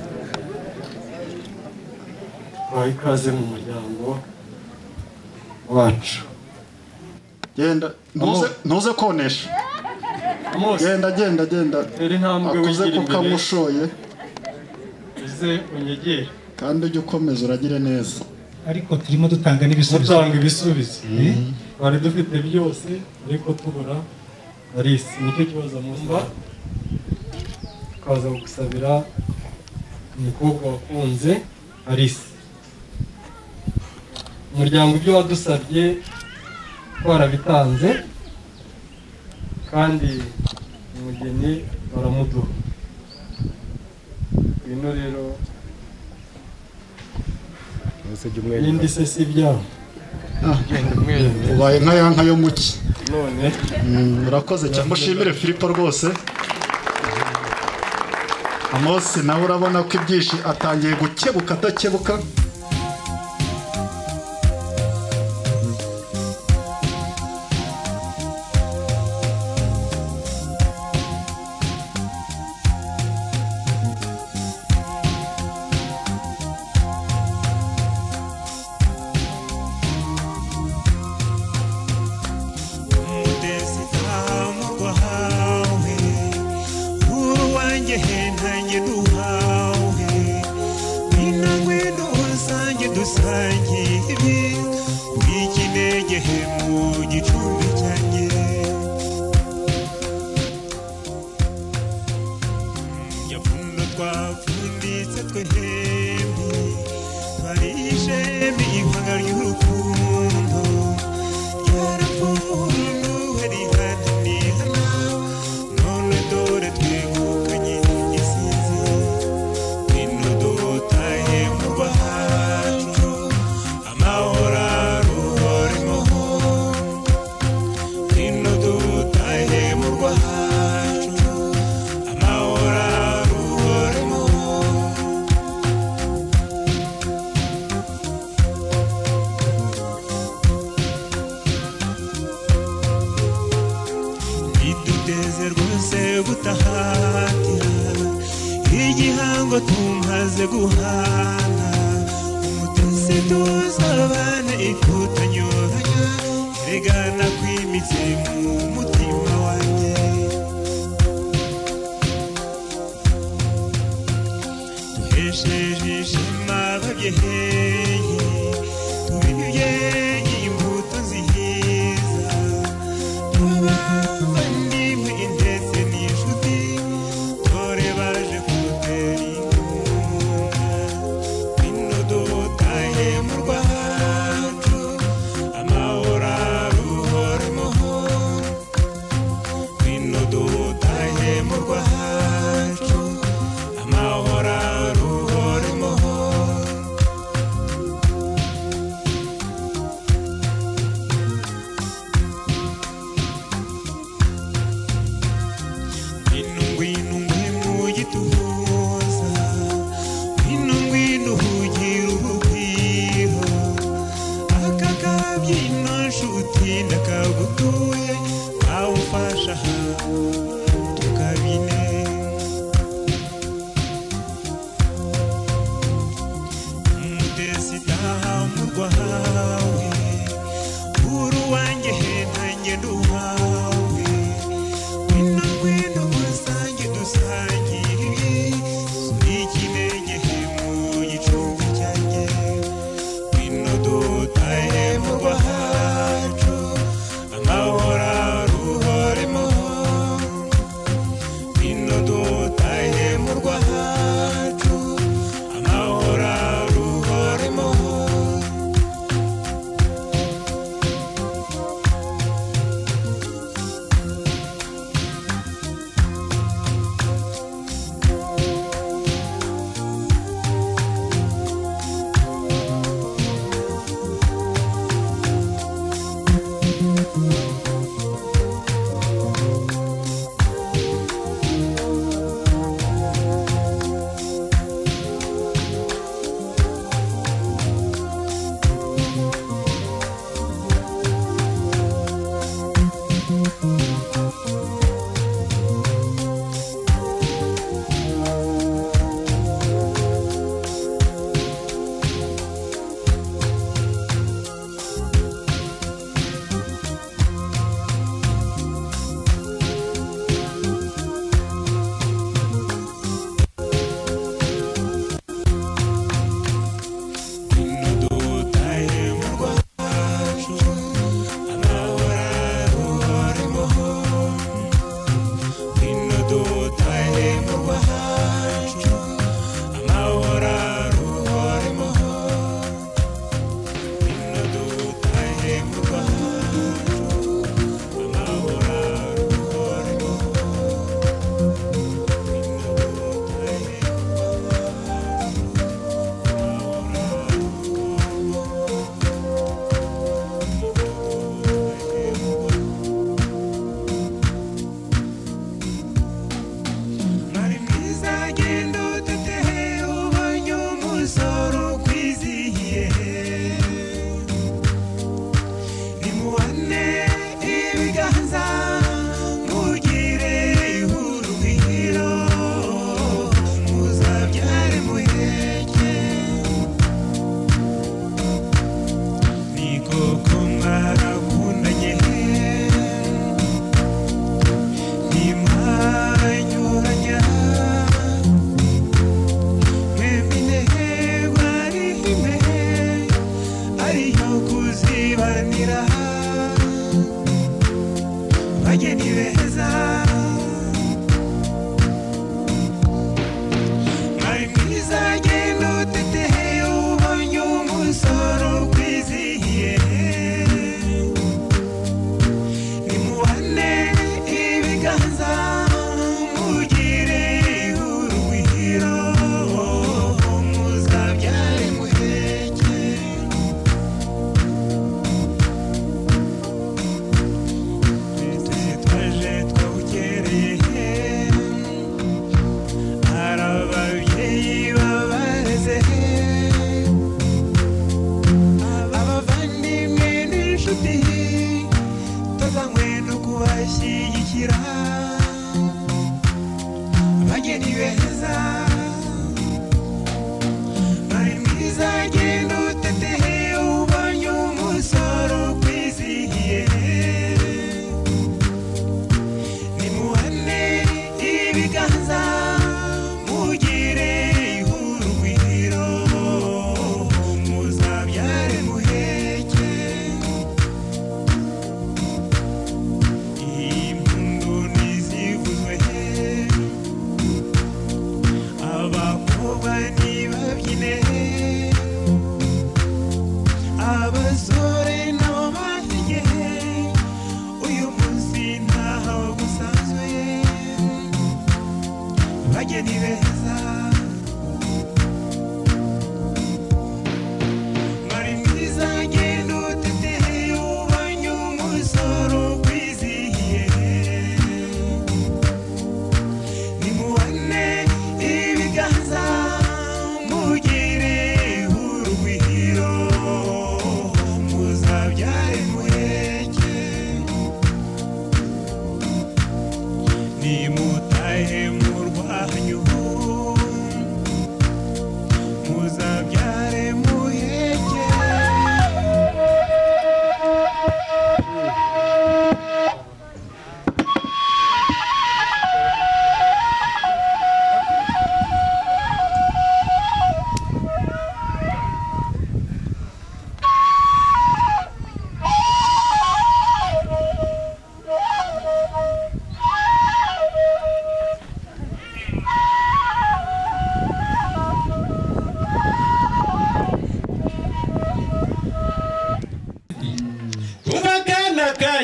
Waha ikaze mu muryango wacu. Genda ntuze konesha. Genda genda genda akuze kukamushoye uze unyegere kandi ujye ukomeza uragire neza. Ariko turimo dutanga n'ibisubizo. Dutanga ibisubizo twari dufite byose ariko tubura Alice, nicyo kibazo musaba. Kaza gusabira umukobwa wakunze Alice. Umuryango ibyo wadusabye twarabitanze kandi umugeni baramuduha. Bino rero yindi se si byabo. Ubaye nka ya nka yo muki none. Urakoze cyane, mushimire Philippe rwose. Amos nawe urabona ko ibyishi atangiye gukebuka atakebuka. Dusangiye ikinege mu gicumbi cya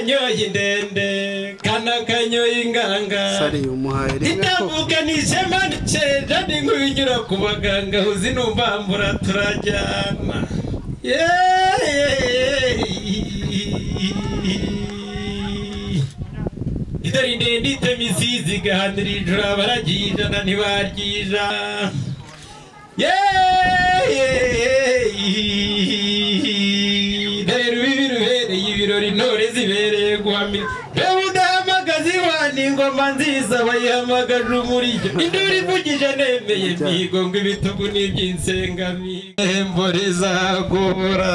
kanyoye ndende kana kanyoye inganga sari umuhaye rimwe itavuga nishema niceja ninkubinyura ku baganga uzi numbambura turajyana idari ndende itemisizi gahanira ijura baragijana ntibaryija dore bibi rubereye ibirori intore zibereye guhamira reba udahamagaza iwana ingoma nziza bayihamagaje umuryo induru ivugije nemeye mihigo ngo ibitugu n'iby'insengamihigo ihembo rizagora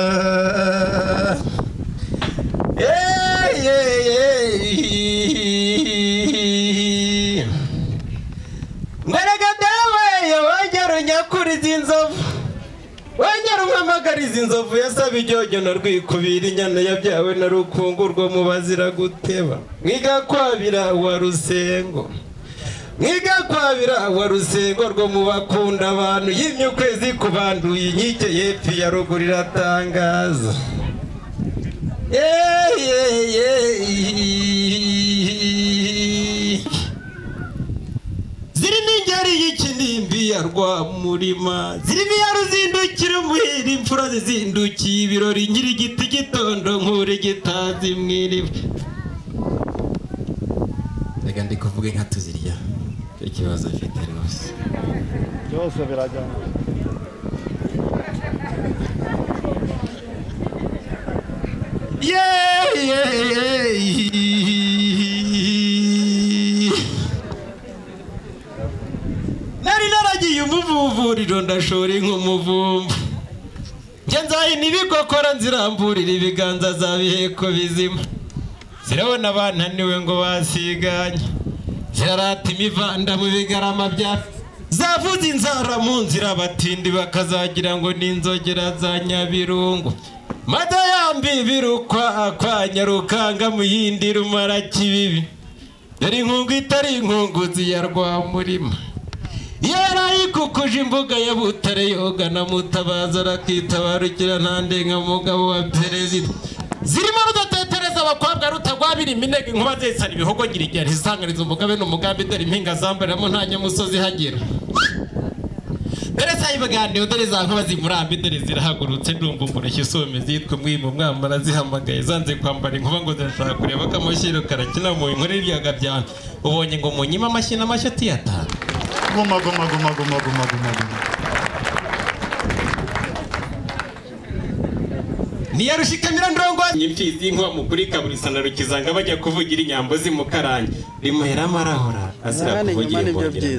mbaraga dawe yawongera unyakuriza inzovu wongera umpamagariza inzovu yasaba ijyojyo na rwikubira inyana yabyawe na rukungurwa mu bazira guteba mwiga kwabira wa rusengo mwiga kwabira wa rusengo rwo mu bakunda abantu yimye ukwezi kubanduye inkike y'epfo ya ruguru iratangaza zirimo ingeri y'ikinimbi ya rwamurima zirimo iya ruzindukira umuhira imfura zizindukiye ibirori nyir'igiti gitondo nkure gitazi mwiriwe reka ndi kuvuga inka tuzirya icyo kibazo afite rwose byose birajyana nari naragiye umuvuvuriro ndashora nk'umuvumba njye nzahina ibikokora nziramburira ibiganza za biheko bizima zirabona abananiwe ngo basiganye zirarata imivanda mu bigarama bya zavuze inzara mu nzira abatindi bakazagira ngo ni inzogera za nyabirungu mata yambi birukwa kwa nyarukanga mu yindi rumara kibibi dore inkungu itari inkunguzi ya rwamurima yarayikukuje imbuga ya Butare yoga na Mutabaza arakitabarukira ntandenga mugabo wa perezida zirimo rudatetereza abakobwa rutagwabira iminega inkuba zesana ibihogo ngira igihe ntizisangariza umugabe n'umugambi dore impinga zambaramo nta nyamusozi hagira dore sayibaganiro dore za nkuba zimurambi dore zirahagurutse ndumva umureshyi usome zitwa mwima mwambara zihamagaye zanze kwambara inkuba ngo zirashaka kureba ko amashyiro karakina mu inkuru y'ibyaga byane ubonye ngo munyima amashyi n'amashyi atiyatanu guma guma guma guma guma guma guma niyarushikamira ndongo nyimfizi y'inkuba mukuri kaburisana rukizanga bajya kuvugira inyambo zimukarange rimuhera amarahora azira kuvugira imbogera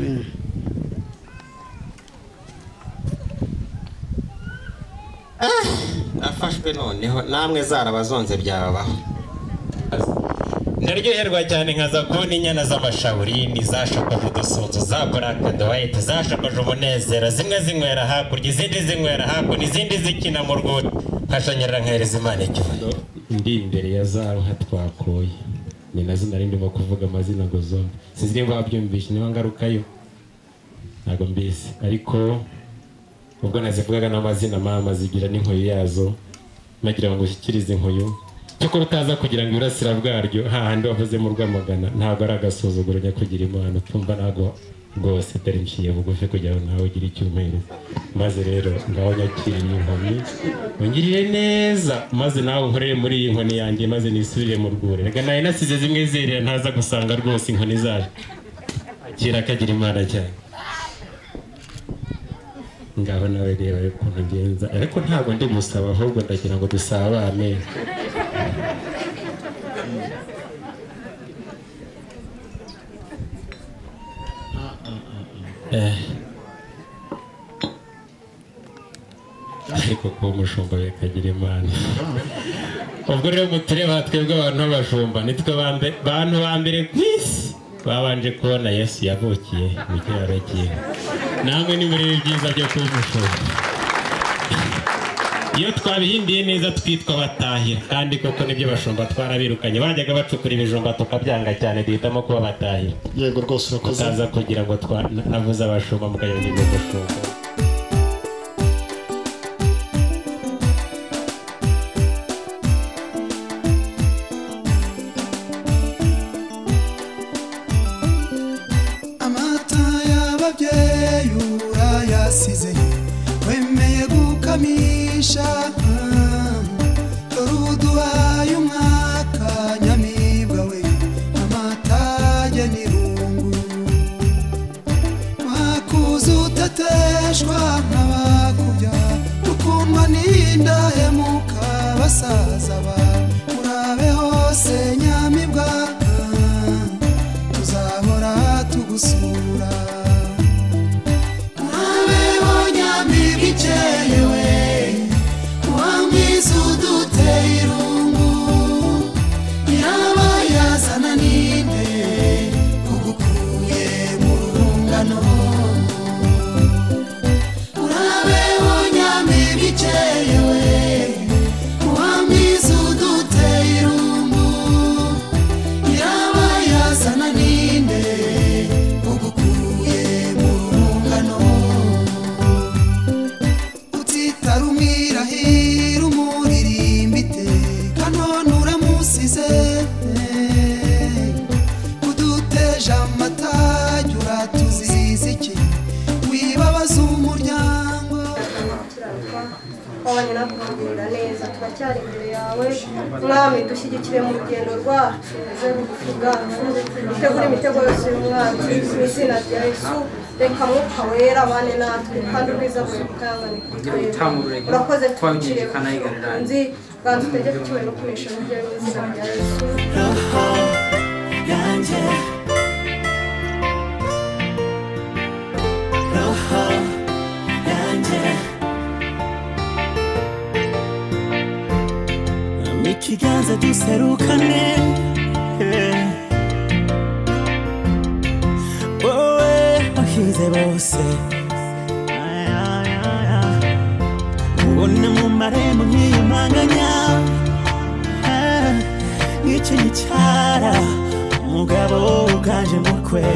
afashwe noneho namwe zarabazonze byababaho ndaryoherwa cyane nkaza kubona inyana z'amashaburini zashokoje udusunzu zakora akadohayite zashokoje umunezero zimwe zinywera hakurya izindi zinywera hakuno izindi zikina mu rwuri nkashanyarira nkahereza imana icyubahiro ndi imbere ya za nka twakoye ni nazo nari ndimo kuvuga amazina ngo zombi sinzi niba wabyumvishe niba ngarukayo ntabwo mbizi ariko ubwo nazivugaga n'amazina mama zigira n'inkoyo yazo nagira ngo ushyikirize inkoyo cyoko rutaza kugira ngo irasira bwaryo hahandi wavuze mu Rwamagana ntabwo ari agasuzuguro nyakugira imana tumva ntabwo rwose dore nshiye bugufi kugira ngo nawe ugire icyumpereza maze rero ngaho nyakiriye inkoni ungirire neza maze nawe unkorere muri iyi nkoni yanjye maze nisubire mu rwuri reka nawe nasize zimwe zerera ntaza gusanga rwose inkoni zaje akira akagira imana cyane ngaho nawe reba ukuntu ngenza ariko ntabwo ndi musaba ahubwo ndagira ngo dusabane ariko kuba umushumba bikagira imana ubwo rero mutureba twebwe abantu b'abashumba nitwe bantu ba mbere ku isi babanje kubona Yesu yavukiye mu kiraro cyiwe namwe ni muri byiza byo kuba umushumba iyo twabihindiye neza twitwa batahira kandi koko nibyo bashumba twarabirukanye bajyaga bacukura ibijumba tukabyanga cyane duhitamo kuba batahira yego rwose urakoze utaza kugira ngo twavuze abashumba mukagira ngo umushumba kamisha uruduhaye umwaka nyamibwa we amatage n'irungu wakuze utateshwa nk'abakubya ukundwa n'indahemuka basaza ba urabe hose nyamibwa tuzahora tugusura urabeho nyamibwa ikeyewe wamwiza uduteye irungu yaba yazana ninde ugukuye mu rungano urabeho nyamibwa ikeyewe wamwiza uduteye irungu yaba yazana ninde ugukuye mu rungano utitara umwirahira umuririmba iteka none uramusize uduteje amatage uratuziza iki wibabaza umuryango wabanye natwe ukagirira neza turacyari imbere yawe mwami dushyigikire mu rugendo rwacu uze bugufi bwacu dutegure imitego yose y'umwanzi mu izina rya yesu reka mwuka wera abane natwe kandi ubwiza bwawe butangane kuri twebwe urakoze twicire nzi kandi utegeke ikiwe no kunesha mu byawe mu izina rya yesu roho yanjye roho yanjye ikiganza duserukane wowe wahize bose ubona mu marembo nkiyumanganya nk'icyo gicara umugabo uganje mukwe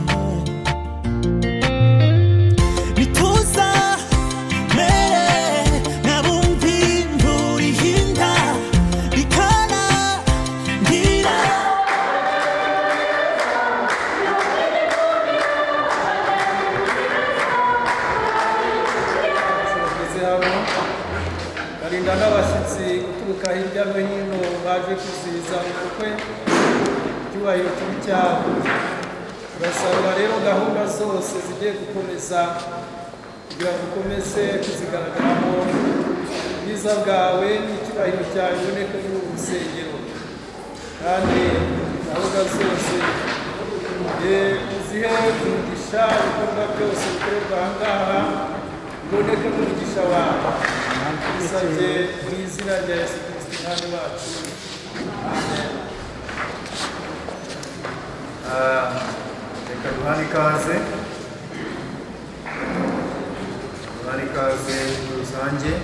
bituza mere nabumvi nturihinda bikana ngira barinda n'abashyitsi guturuka hirya no hino baje kwizihiza ubukwe icyubahiro kibi cyabo turasabwa rero gahunda zose zigiye gukomeza kugira ngo ukomeze kuzigaragaramo ubwiza bwawe n'icyubahiro cyawe biboneke muri uru rusengero kandi gahunda zose uzihe umugisha ibikorwa byose bikorerwa aha ngaha biboneke mu mugisha wawe bisabye mu izina rya yesu kirisito umwami wacu amen. Reka duhane ikaze duhane ikaze muri rusange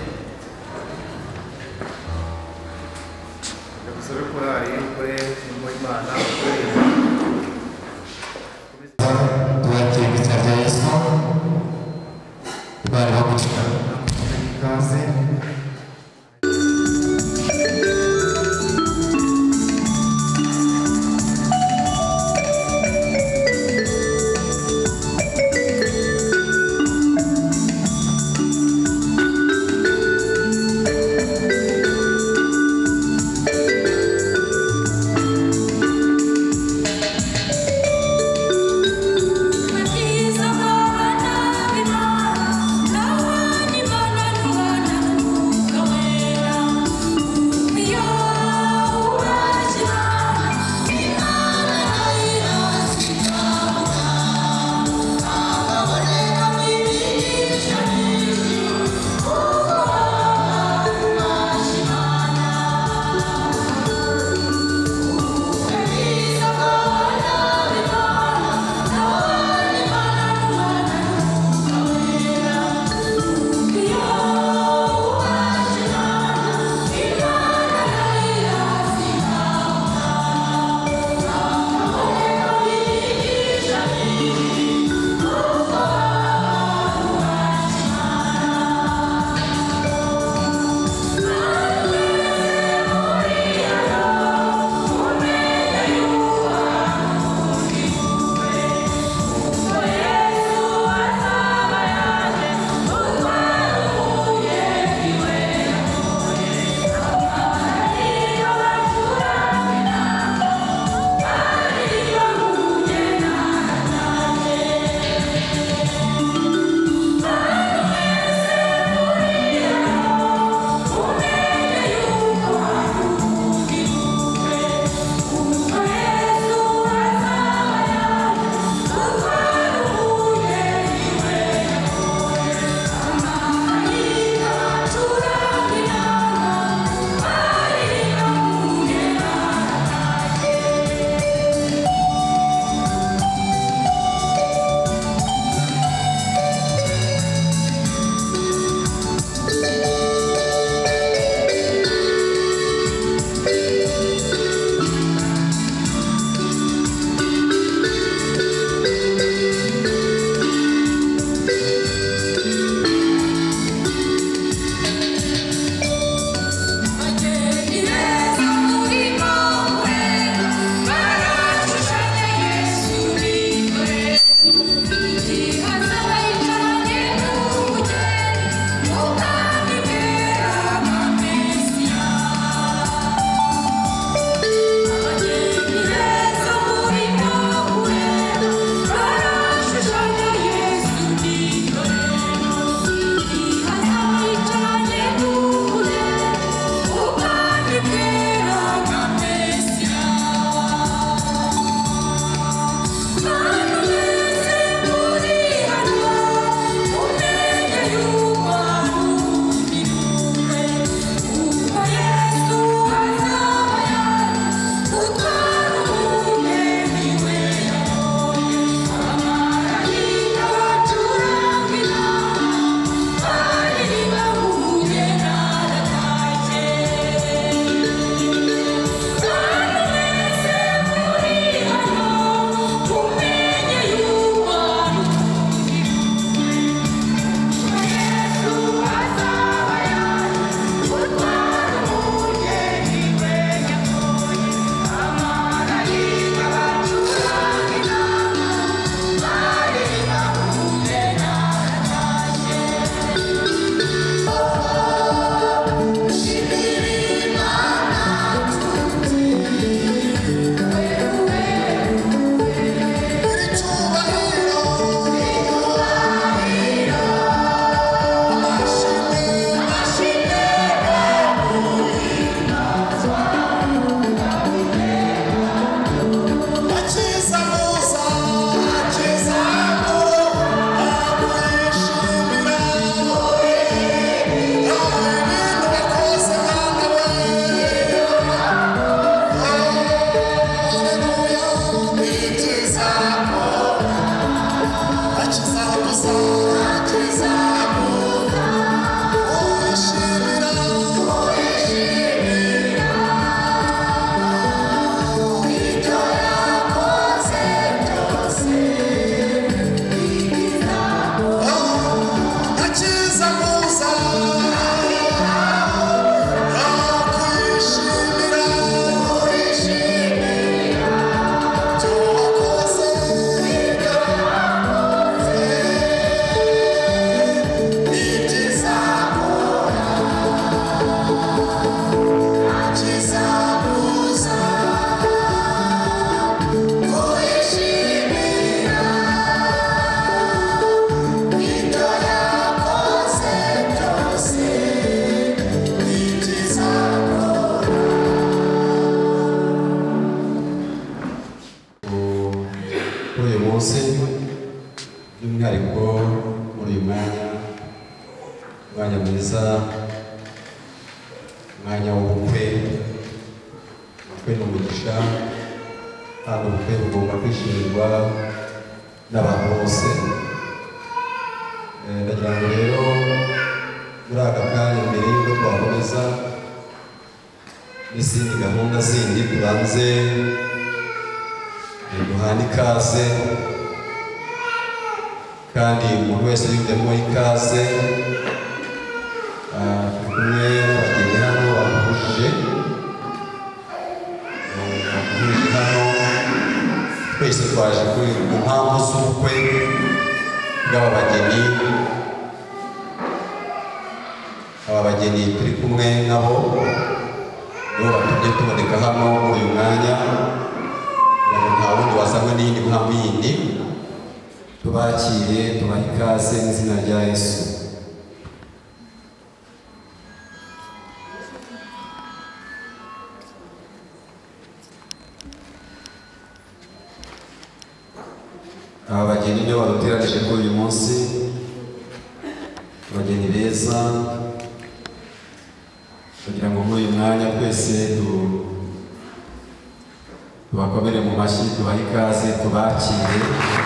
ndagusabe korari ukore umurimo w'Imana ukorera tubakire mu izina rya yesu bari bamushika ikaze Imana umwanya w'ubukwe. Ubukwe ni umugisha kandi ubukwe bugomba kwishimirwa n'abantu bose. Ndagira ngo rero muri aka kanya mbere y'uko twakomeza n'izindi gahunda zindi tubanze duhana ikaze, kandi umuntu wese yumvemo ikaze. Turi kumwe n'abageni hano baduhuje baduhuje hano, twese twaje kuri mu mpamvu z'ubukwe bw'aba bageni. Aba bageni turi kumwe nabo nibo batumye tuboneka hano muri uyu mwanya, nta wundi wazanywe n'iyindi mpamvu yindi. Tubakire, tubahe ikaze mu izina rya Yesu. Aba bageni nibo baduteranije kuri uyu munsi, abageni beza, kugira ngo muri uyu mwanya twese tubakomere mu mashyi, tubahe ikaze, tubakire,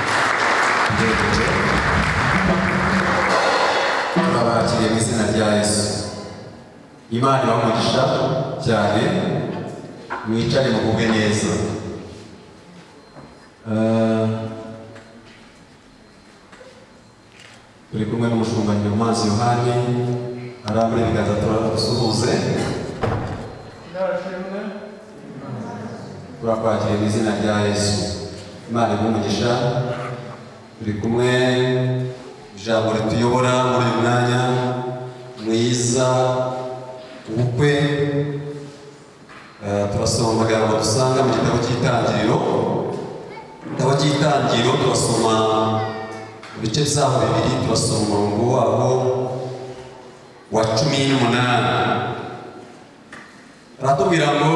turabakiriye mu izina rya Yesu. Imana ibahe umugisha cyane, mwicare mugubwe neza. Turi kumwe n'umushumba Nyiramazi Yohani, arambure ibiganza turasuhuze. Turakwakiriye mu izina rya Yesu. Imana ibahe umugisha. Turi kumwe ijambo rituyobora muri uyu mwanya mwiza ubukwe. Turasoma amagambo dusanga mu gitabo cy'Itangiriro. Igitabo cy'Itangiriro turasoma ibice byaho bibiri, turasoma umurongo waho wa cumi n'umunani. Aratubwira ngo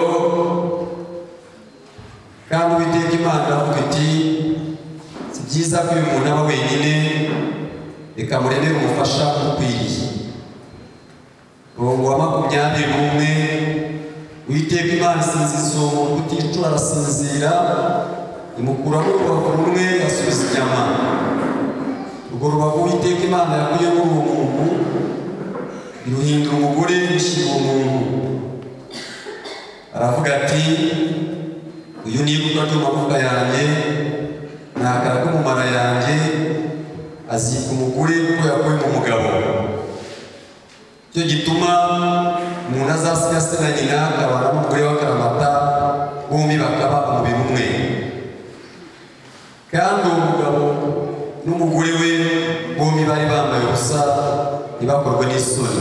kandi Uwiteka Imana iravuga iti si byiza ko uyu muntu aba wenyine, reka muremere umufasha umukwiriye. Umurongo wa makumyabiri n'umwe, Uwiteka Imana isinziza uwo muntu uticura, arasinzira, imukuramo urubavu rumwe asubiza inyama. Urwo rubavu Uwiteka Imana yakuye muri uwo muntu iruhindura umugore rushyira uwo muntu. Aravuga ati uyu ni igufwa ry'amagufwa yanjye, ni akara ko mu mara yanjye, azitwa umugore kuko yakuwe mu mugabo. Cyo gituma umuntu azasiga se na nyina akabana n'umugore w'akaramata, bombi bakaba umubiri umwe. Kandi uwo mugabo n'umugore we bombi bari bambaye ubusa, ntibakorwe n'isoni.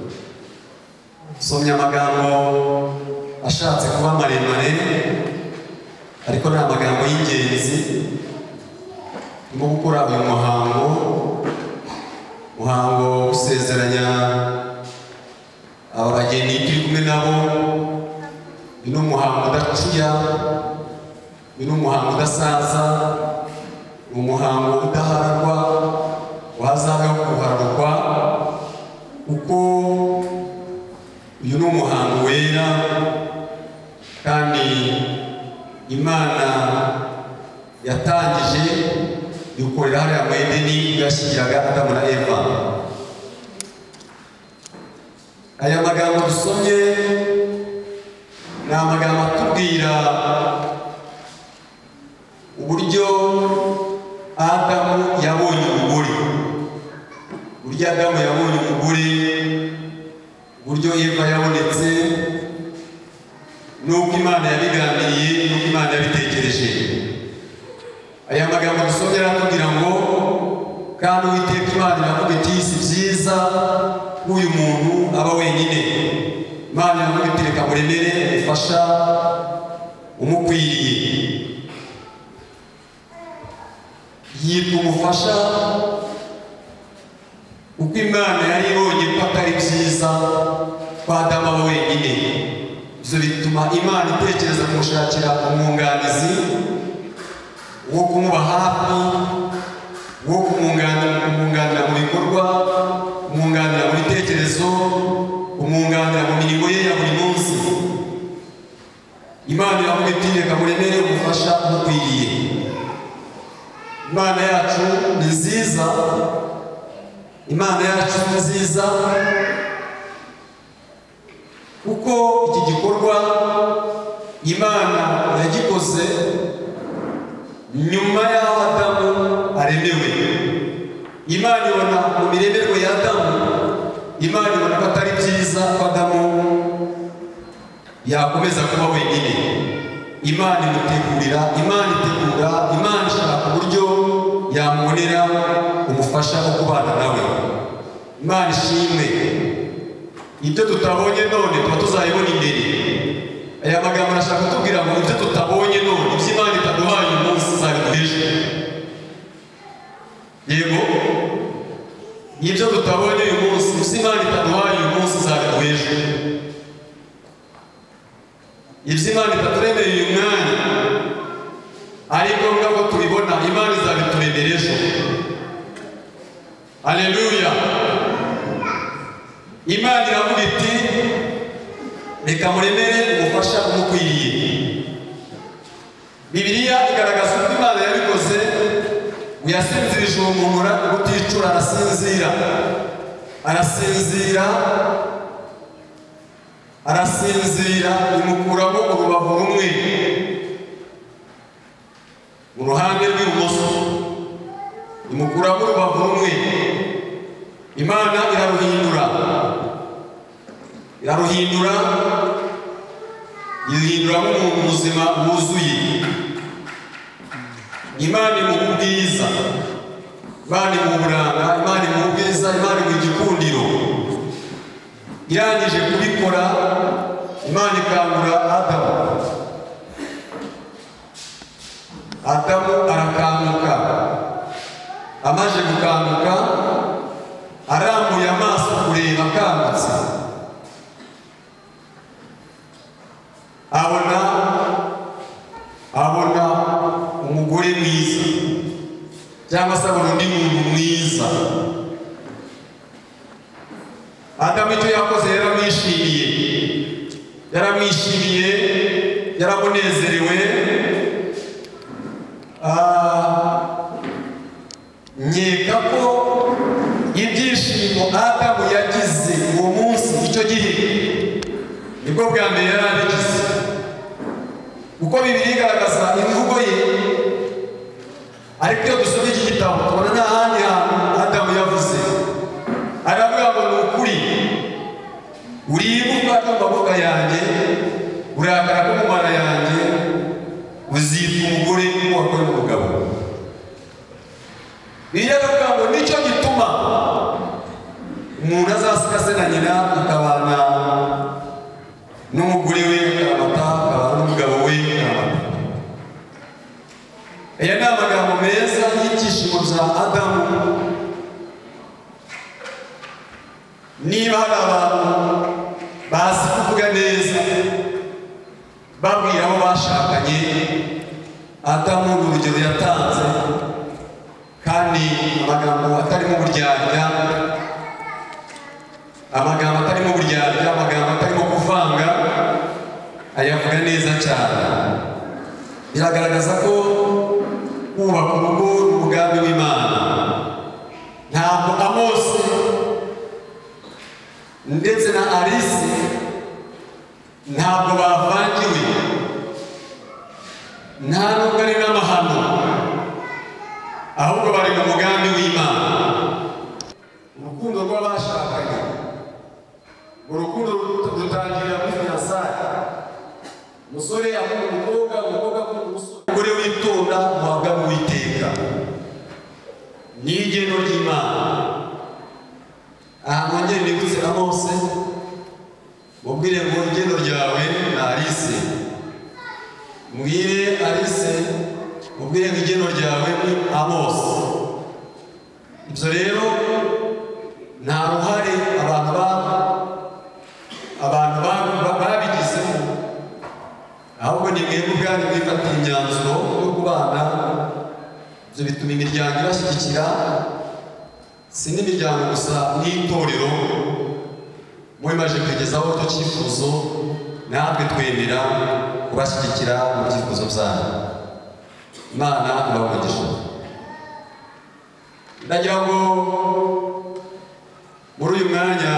Somye amagambo ashatse kuba maremare, ariko ni amagambo y'ingenzi. Ndimo gukora uyu muhango, muhango wo gusezeranya aba bageni turi kumwe nabo. Uyu ni umuhango udacuya, uyu ni umuhango udasaza, ni umuhango udahararwa, wahazabeho kuhararwa, kuko uyu ni umuhango wera, kandi Imana yatangije yukorera hariya mu Edeni yashyigiraga Adamu na Eva. Aya magambo dusomye ni amagambo atubwira uburyo Adamu yabonye umugore, uburyo Adamu yabonye umugore, uburyo Eva yabonetse, nuko Imana yabigambiriye, nuko Imana yabitekereje. Aya magambo dusomye aratubwira ngo kandi Uwiteka Imana iravuga iti si byiza ko uyu muntu aba wenyine. Imana iravuga iti reka muremere umufasha umukwiriye. Yitwa umufasha kuko Imana yari ibonye ko atari byiza ko Adamu aba wenyine. Ibyo bituma Imana itekereza kumushakira umwunganizi wo kumuba hafi, wo kumwunganira mu bikorwa, kumwunganira mu bitekerezo, kumwunganira mu mirimo ye ya buri imana iravuga iti reka muremere umufasha umukwiriye. Imana yacu ni nziza, imana yacu ni nziza kuko iki gikorwa imana yagikoze nyuma y'aho Adamu aremewe. Imana ibona mu miremerwe ya Adamu, imana ibona ko atari byiza ko Adamu yakomeza kuba wenyine. Imana imutegurira, imana itegura, imana ishaka uburyo yamubonera umufasha wo kubana nawe. Imana ishimwe. Ibyo tutabonye none tuba tuzayibona imbere. Aya magambo arashaka kutubwira ngo ibyo tutabonye none, ibyo imana itaduhaye uyu munsi izabiduhesha. Yego, ibyo tutabonye uyu munsi, ibyo imana itaduhaye uyu munsi izabiduhesha. Ibyo imana itaturemeye uyu mwanya ari ngombwa ko tubibona, imana izabituremera ejo. Haleluya. Imana iravuga iti reka muremere umufasha umukwiriye. Bibiliya igaragaza uko imana yabikoze, ngo yasinzirije uwo muntu uticura arasinzira arasinzira arasinzira imukuramo urubavu rumwe mu ruhande rw'ibumoso, imukuramo urubavu rumwe. Imana iraruhindura iraruhindura iruhinduramo umuntu muzima wuzuye. Imana imuha ubwiza, Imana imuha uburanga, Imana imuha ubwiza, Imana imuha igikundiro. Irangije kubikora, Imana ikangura Adamu. Adamu arakanguka. Amaze gukanguka, arambuye amaso kureba akangutse, abona abona umugore mwiza, cyangwa se abona undi muntu mwiza. Adamu icyo yakoze yaramwishimiye, yaramwishimiye, yaramunezerewe. Nkeka ko ibyishimo Adamu yagize uwo munsi, icyo gihe nibwo bwa mbere yari abigize, kuko Bibiliya igaragaza imvugo ye. Ariko iyo dusoma iki gitabo tubona nta handi hantu Adamu yavuze. Aravuga ngo ni ukuri, uribuka ko amaboko yanjye, urakara ko mu mara yanjye, uzita umugore wakoye umugabo. Bibiliya iravuga ngo nicyo gituma umuntu azasiga se na nyina akabana n'umugore we akaramata, akabana n'umugabo we akaramata. Aya ni amagambo meza y'ibyishimo bya Adamu. Niba hari abantu bazi kuvuga neza babwira abo bashakanye, Adamu ni urugero yatanze, kandi amagambo atarimo uburyarya, amagambo atarimo uburyarya, amagambo atarimo kuvanga, ayavuga neza cyane. Biragaragaza ko kubaka urugo ni umugambi w'Imana. Ntabwo Amosi ndetse na Arisi ntabwo bavangiwe, nta nubwo ari n'amahano, ahubwo bari mu mugambi w'Imana. Urukundo rw'abashakanye, urukundo rutangirira muri fiyansaye. Umusore akunda umukobwa, umukobwa akunda umusore. Umugore witonda muhabwa n'Uwiteka, ni igeno ry'Imana. Aha mwongere nibutse Amosi, mubwire ngo igeno ryawe ni Arise. Mbwire Arise, mubwire ngo igeno ryawe ni Amosi. Ibyo rero nta ruhare abantu abantu babigizemo, ahubwo ni mwebwe ubwanyu mwifatiye imyanzuro yo kubana. Ibyo bituma imiryango ibashyigikira, si n'imiryango gusa n'itorero. Mwimaje kugezaho icyo cyifuzo, natwe twemera kubashyigikira mu byifuzo byanyu. Imana ibahe umugisha. Ndagira ngo muri uyu mwanya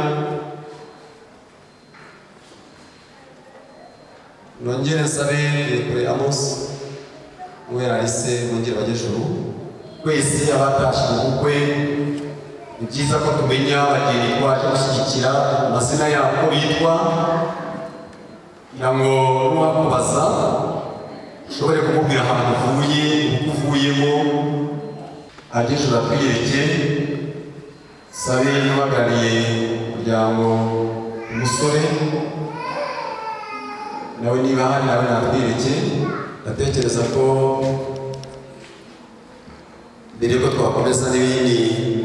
nongere nsabe kure Amos Uwera Alice bongere bajye ijuru. Twese abatashye ubukwe ni byiza ko tumenya abageni twaje gushyigikira amazina yabo bitwa, kugira ngo nuwakubaza ushobore kumubwira ahantu uvuye uko uvuyemo ajye ijuru atwiyereke. Sabe n'uhagarariye umuryango umusore nawe niba hari nawe natwireke. Ndatekereza ko mbere yuko twakomeza n'ibindi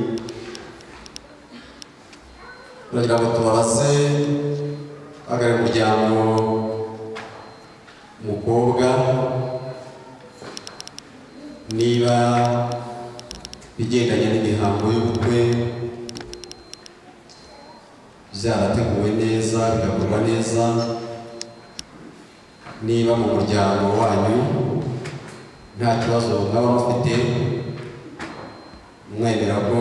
turagira ngo tubabaze uhagarariye umuryango umukobwa niba bigendanye n'imihango y'ubukwe byarateguwe neza bigakorwa neza, niba mu muryango wanyu nta kibazo mwaba mufite mwemera ko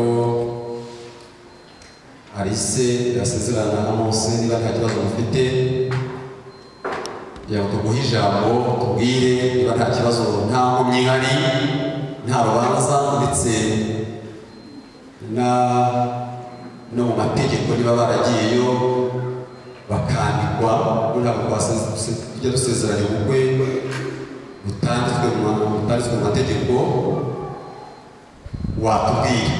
Alice yasezerana na Mose, niba nta kibazo mufite kugira ngo tuguhe ijambo tubwire niba nta kibazo, nta nkomyi ihari, nta rubanza, ndetse na no mu mategeko niba baragiyeyo bakandikwa ntabwo tujya dusezeranya ubukwe butanditswe mu mategeko, watubwira.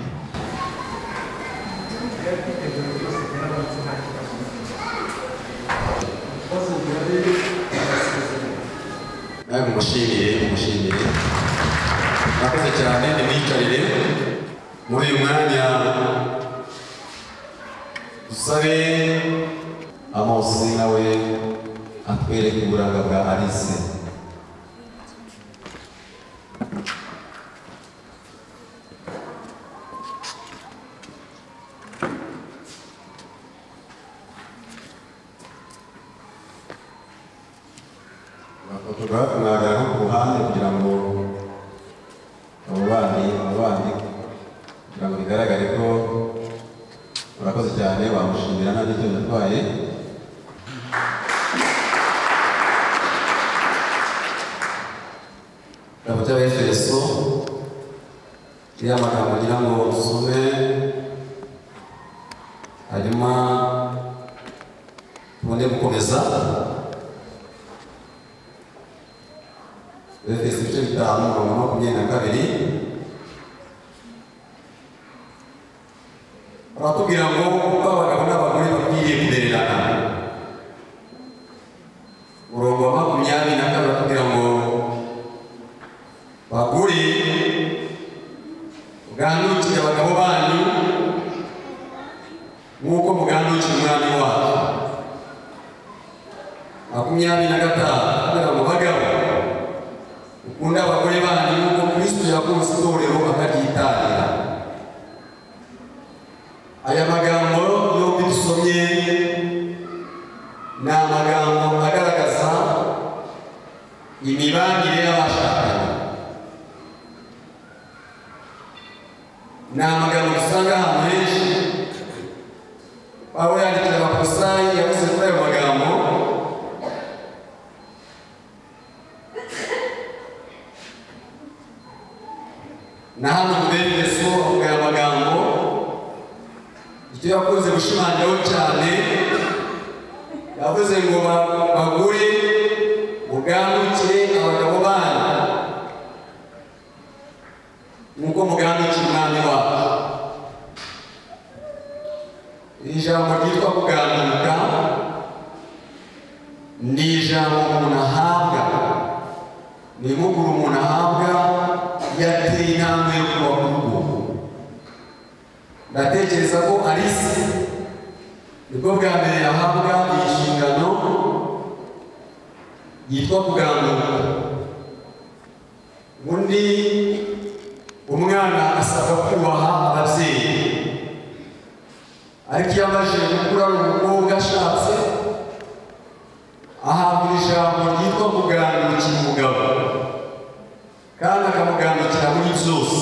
nawe mumushimire mumushimire murakoze cyane. nimwicarire muri uyu mwanya dusabe Amos nawe atwereke uburanga bwa Alice. Fotografe mwahagarara nko ku ruhande kugira ngo abo bandi abo bandi kugira ngo bigaragare ko murakoze cyane. Wamushimira nta n'icyo yatwaye. Ijambo ry'Abefeso iriya magambo ngira ngo usome, hanyuma tubone gukomeza. Efeso ibice bitanu mirongo makumyabiri na kabiri baratubwira ngo uko abagabo n'abagore bakwiriye kubererana. Umurongo wa makumyabiri na kabiri baratubwira ngo bagore mugandukire abagabo banyu nk'uko mugandukira umwami wacu. makumyabiri na gatanu kugira ngo bagabo ukunda abagore banyu nk'uko Kristo yakunze itorero akaryitangira. Aya magambo yombi dusomye ni amagambo agaragaza imibanire y'abashakanye. Ni amagambo dusanga ahantu henshi. Pawulo yandikira Abakolosayi yavuze kuri ayo magambo na hano mu Befeso avuga aya magambo. Icyo yakunze gushimangiraho cyane yavuze ngo bagore mugandukire abagabo banyu nk'uko mugandukira umwami wacu. Iri jambo ryitwa kuganduka ni ijambo umuntu ahabwa, ni impuguro umuntu ahabwa yateye intambwe yo kuba mu rugo. Ndatekereza ko Alice nibwo bwa mbere yahabwa iyi nshingano yitwa kuganduka. Undi umwana asabwa kubaha ababyeyi, ariko iyo amaze gukura ari umukobwa ashatse witwa kugandukira umugabo kandi akamugandukira muri byose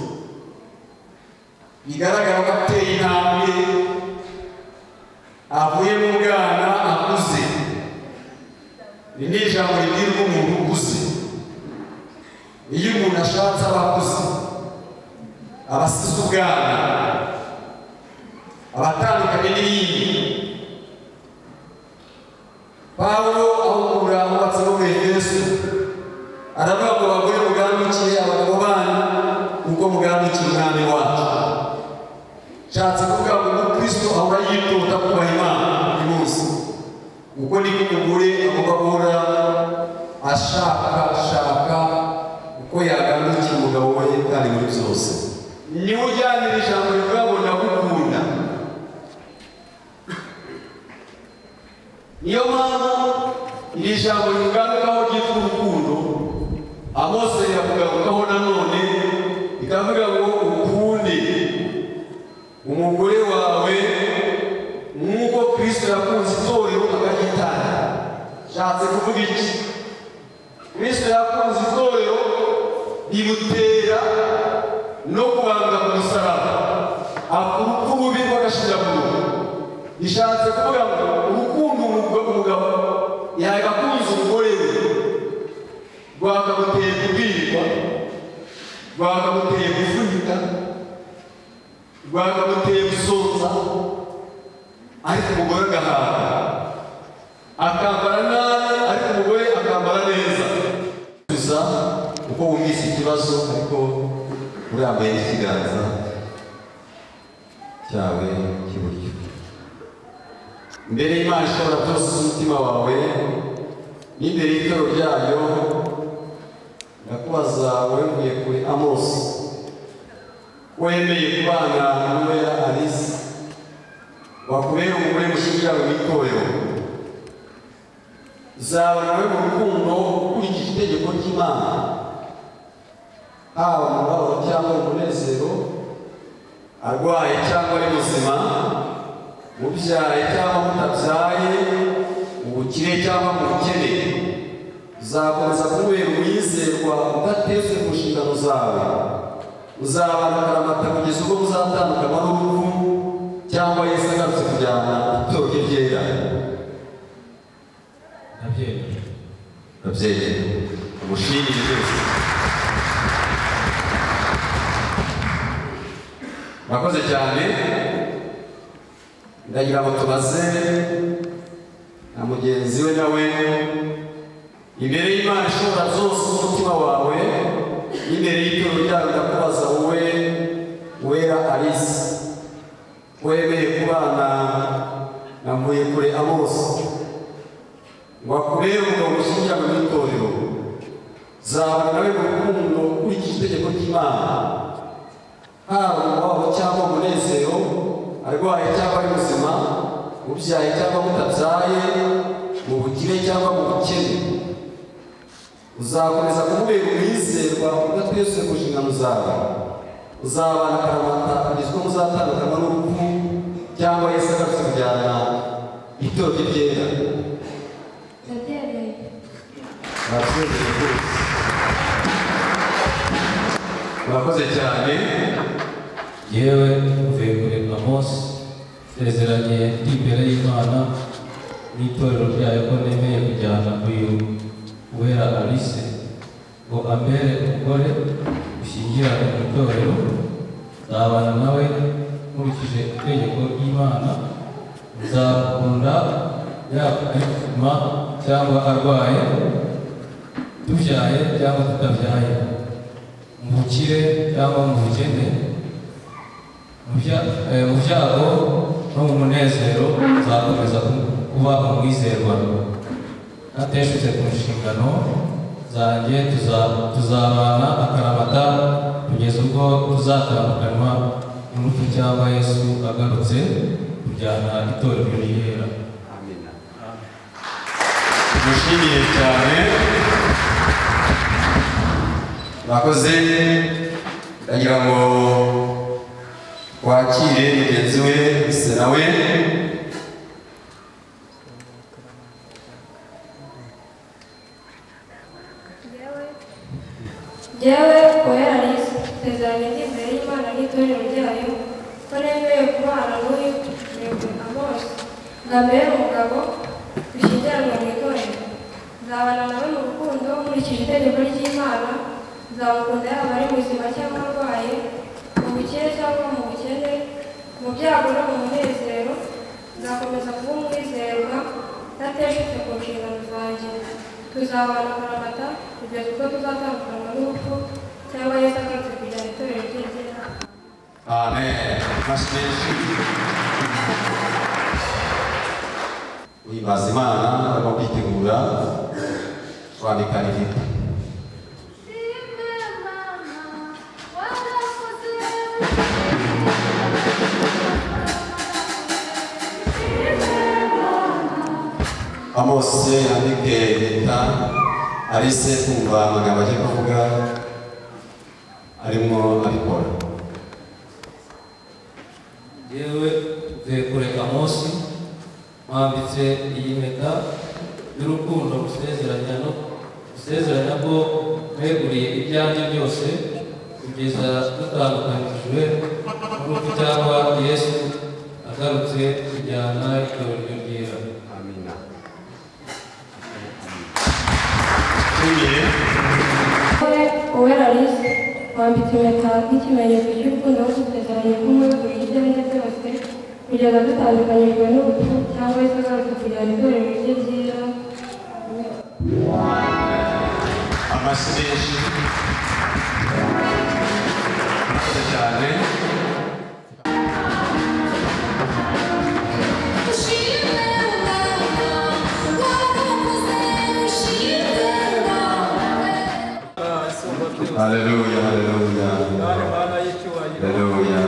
bigaragara ko ateye intambwe avuye mu bwana akuze. Iri ni ijambo ribwirwa umuntu ukuze. Iyo umuntu ashatse aba akuze, aba asize ubwana, aba atandukanye n'iyindi. Pawulo ahugura abubatsi bo mu Efeso aravuga ngo bagore mugandukire abagabo banyu kuko mugandukira umwami wacu. Nshatse kuvuga ngo umukristo ahora yitota kubaha Imana buri munsi, kuko niko umugore agomba guhora ashaka ashaka uko yagandukira umugabo we kandi muri byose. Niwe ujyanira ijambo rivuga ngo ndagukunda. Niyo mpamvu iri jambo rigarukaho ryitwa urukundo Amose yavugaho nanone ikavuga ngo ukunde umugore wawe nk'uko Kristo yakunze itorero akaryitanga. Nshatse kuvuga iki? Kristo yakunze itorero rimutera no kubanga ku musaraba urupfu rubi rw'agashinyaguro. Bishatse kuvuga ngo urukundo umugabo yagakunze umugore we rwakamuteye kubwirwa, rwakamuteye kuvunika, rwakamuteye gusonza, ariko umugore agahaga, akambara nabi ariko umugore akambara neza. Gusa uko wumvise ikibazo ariko urambaye n'ikiganza cyawe cy'iburyo imbere y'Imana ishobora byose umutima wawe n'imbere y'itoro ryayo. Ndakubaza wevuye kuri Amosi, wemeye kubana n'uwera Alice, wakubera umugore mushyingiranywe n'itorero, uzabana nawe mu rukundo ukurikije itegeko ry'Imana, haba mu mubabaro cyangwa mu munezero, arwaye cyangwa ari muzima, mubyaye cyangwa mutabyaye, mu bukire cyangwa mu bukene. Uzakomeza kubera umwizerwa udateze ku nshingano zawe. Uzabana akaramata kugeza ubwo muzatandukanywa n'urupfu cyangwa Yesu agarutse kujyana itoro rye ryera. Ndabyemera umushimire byose. Murakoze cyane. Ndagira ngo tubaze na mugenzi we nawe imbere y'Imana ishobora zose umutima wawe imbere y'itoro ryawe. Ndakubaza wowe wera Alice, wemeye kubana na Mvuyekure Amosi ngo akubere umugabo mushyingiranywe n'itorero, uzabana nawe mu rukundo ukurikije itegeko ry'Imana, haba mu mubabaro cyangwa mu munezero, arwaye cyangwa ari muzima, mubyaye cyangwa mutabyaye, mu bukire cyangwa mu bukene. Uzakomeza kumubera umwizerwa udateze ku nshingano zawe. Uzabana akaramata kugeza ubwo muzatandukanywa n'urupfu cyangwa Yesu agarutse kujyana itoro rye ryera. Murakoze cyane. Yewe mvuye kure Amosi, nsezeranye ndi imbere y'Imana n'itorero ryayo ko nemeye kujyana uyu Uwera Alice ngo ambere umugore ushyingiranywe mu itorero. Nzabana nawe nkurikije itegeko ry'Imana. Nzakunda yaba ari muzima cyangwa arwaye, tubyaye cyangwa tutabyaye, mu bukire cyangwa mu bukene, mu byago no mu munezero. Nzakomeza kuba umwizerwa nateshutse ku nshingano zanjye. Tuzabana akaramata kugeza ubwo tuzatandukanywa n'urupfu cyangwa Yesu agarutse kujyana itorero ryera. Mushimiye cyane. Murakoze. Ndagira ngo wakire mugenzi we se nawe. Jyewe Uwera Alice nsezeranye ndi imbere y'Imana n'itorero ryayo ko nemeye kubana n'uyu Ntego Amos nkambere umugabo dushyingiranwe mu itorero. Nzabana nawe mu rukundo nkurikije itegeko ry'Imana, nzamukunda yaba ari muzima cyangwa arwaye, mu bukire cyangwa mu bukene, mu byago no mu munezero. Nzakomeza kuba umwizerwa ntateshutse ku nshingano zanjye. Tuzabana akaramata kugeza ubwo tuzatandukanywa n'urupfu cyangwa Yesu agarutse kujyana itorero rye ryera. Amen. Mashimshi. Wibaza Imana barimo kwitegura kwandika ibitabo. Amos yandike leta Alice kumva amagambo agiye kuvuga arimo abikora. Yewe uvuye kure Amos mwambitse iyi mpeta y'urukundo gusezeranya no gusezeranya ko mweguriye ibyanjye byose kugeza dutandukanijwe n'urupfu cyangwa Yesu agarutse kujyana itorero ryera. Amina. Uwera Alice wambitse impeta nk'ikimenyetso cy'urukundo no gusezeranya ko mweguriye ibyanjye byose kugeza dutandukanyijwe n'urupfu cyangwa Yesu agarutse kujyana itorero rye ryera. Amashimshi. Murakoze cyane. Haleluya, haleluya. Haleluya.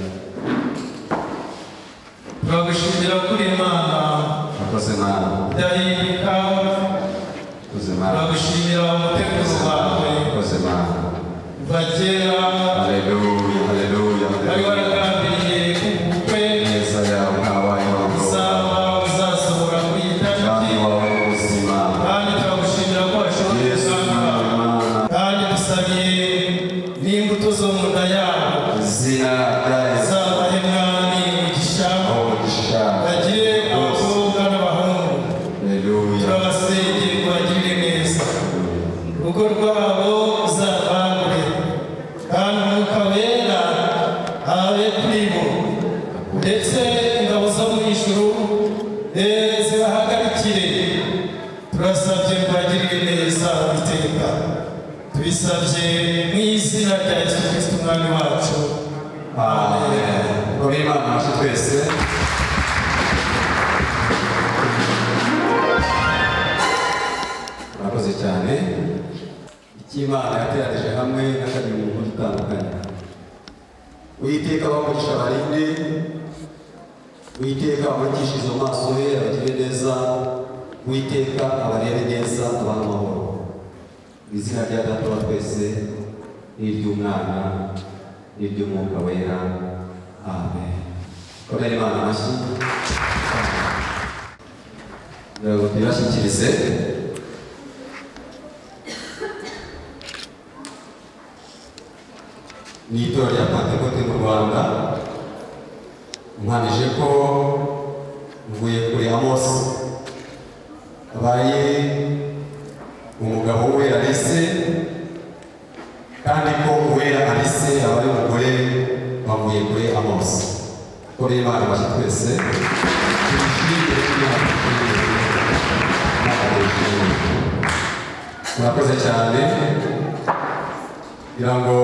Turagushimira kuri Imana. Murakoze Imana. Ndahinduka. Murakoze Imana. Turagushimira umuteguro wawe. Murakoze Imana. Kuva kera. Haleluya, haleluya. Wari waragambiriye kubukwe. Neza yawe ntawayeho. Uzaba uzasohora kuri iyi tariki. Kandi wawe ubuzima. Kandi turagushimira ko washoboye gusanga. Kandi dusabiye n'imbuto zo mu nda yabo. Izina rya Yesu. Uzabahe mwami umugisha. Umugisha. Bagire abakobwa n'abahungu. Haleluya. Turabasengeye kubagirire neza. Urugo rwabo uzabangure. Kandi Umwuka Wera abe kuri bo. Ndetse ingabo zo mu ijuru eh, zibahagarikire. Turasabye kubagirire neza Uwiteka. Tubisabye mu izina rya Yesu Kristo umwami wacu. Amen. Kuri Imana wacu twese. Murakoze cyane. Icyo Imana yateranije hamwe n'akandi mu buryo butandukanye. Uwiteka abamugisha abarinde. Uwiteka abamurikishe izo maso he abagire neza. Uwiteka abarebe neza abaha amahoro. Mu izina rya Data wa twese n'iry'Umwana n'iry'Umwuka Wera. Amen. Komera Imana amashyi. Ngo tubashyikirize ni itorero rya Pentekote mu Rwanda. Mpanije ko mvuye kuri Amos abaye umugabo Uwera Alice, kandi ko Uwera Alice aba ari umugore bavuye kuri Amos. Kuri Imana amashyi twese. Murakoze cyane kugira ngo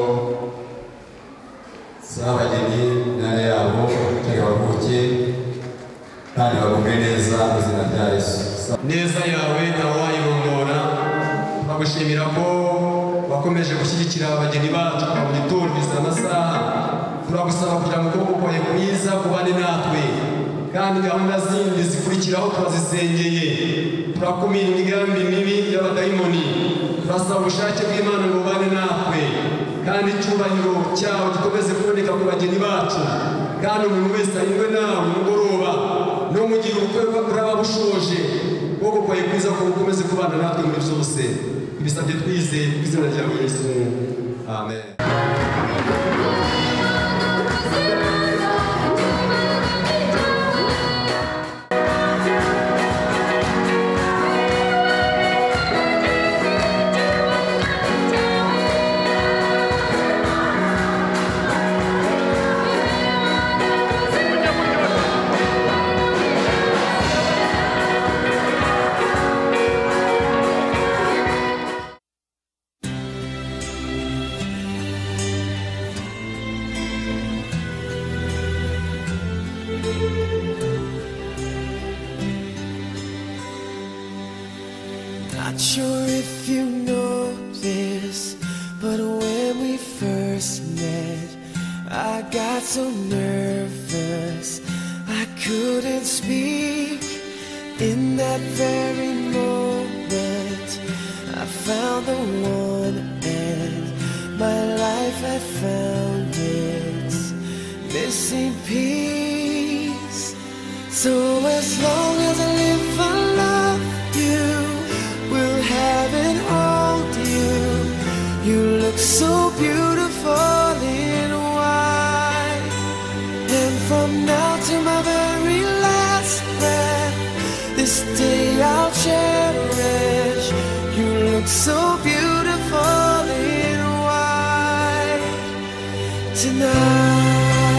z'abageni intare yabo cyangwa bavuke kandi bagubwe neza mu izina rya Yesu. Neza yawe ntawe wayirondora. Turagushimira ko wakomeje gushyigikira abageni bacu kuva mu gitondo kugeza amasaha. Turagusaba kugira ngo ukuboko kwawe kwiza kubane natwe, kandi gahunda zindi zikurikiraho turazisengeye. Turakumira imigambi mibi y'abadayimoni. Turasaba ubushake bw'Imana ngo bubane natwe, kandi icyubahiro cyawe gikomeze kuboneka ku bageni bacu, kandi umuntu wese arindwe nawe umugoroba no mu gihe ubukwe buraba bushoje. Ukuboko kwawe kwiza ko bukomeze kubana natwe muri byose. ibisabye twizeye mu izina rya Yesu amen. Not sure if you know this, but when we first met, I got so nervous I couldn't speak. In that very moment, I found the one, and my life had found its missing piece. So as long as I live, I love you, will have and hold you. You look so beautiful in white, and from now to my very last breath, this day I'll cherish. You look so beautiful in white tonight.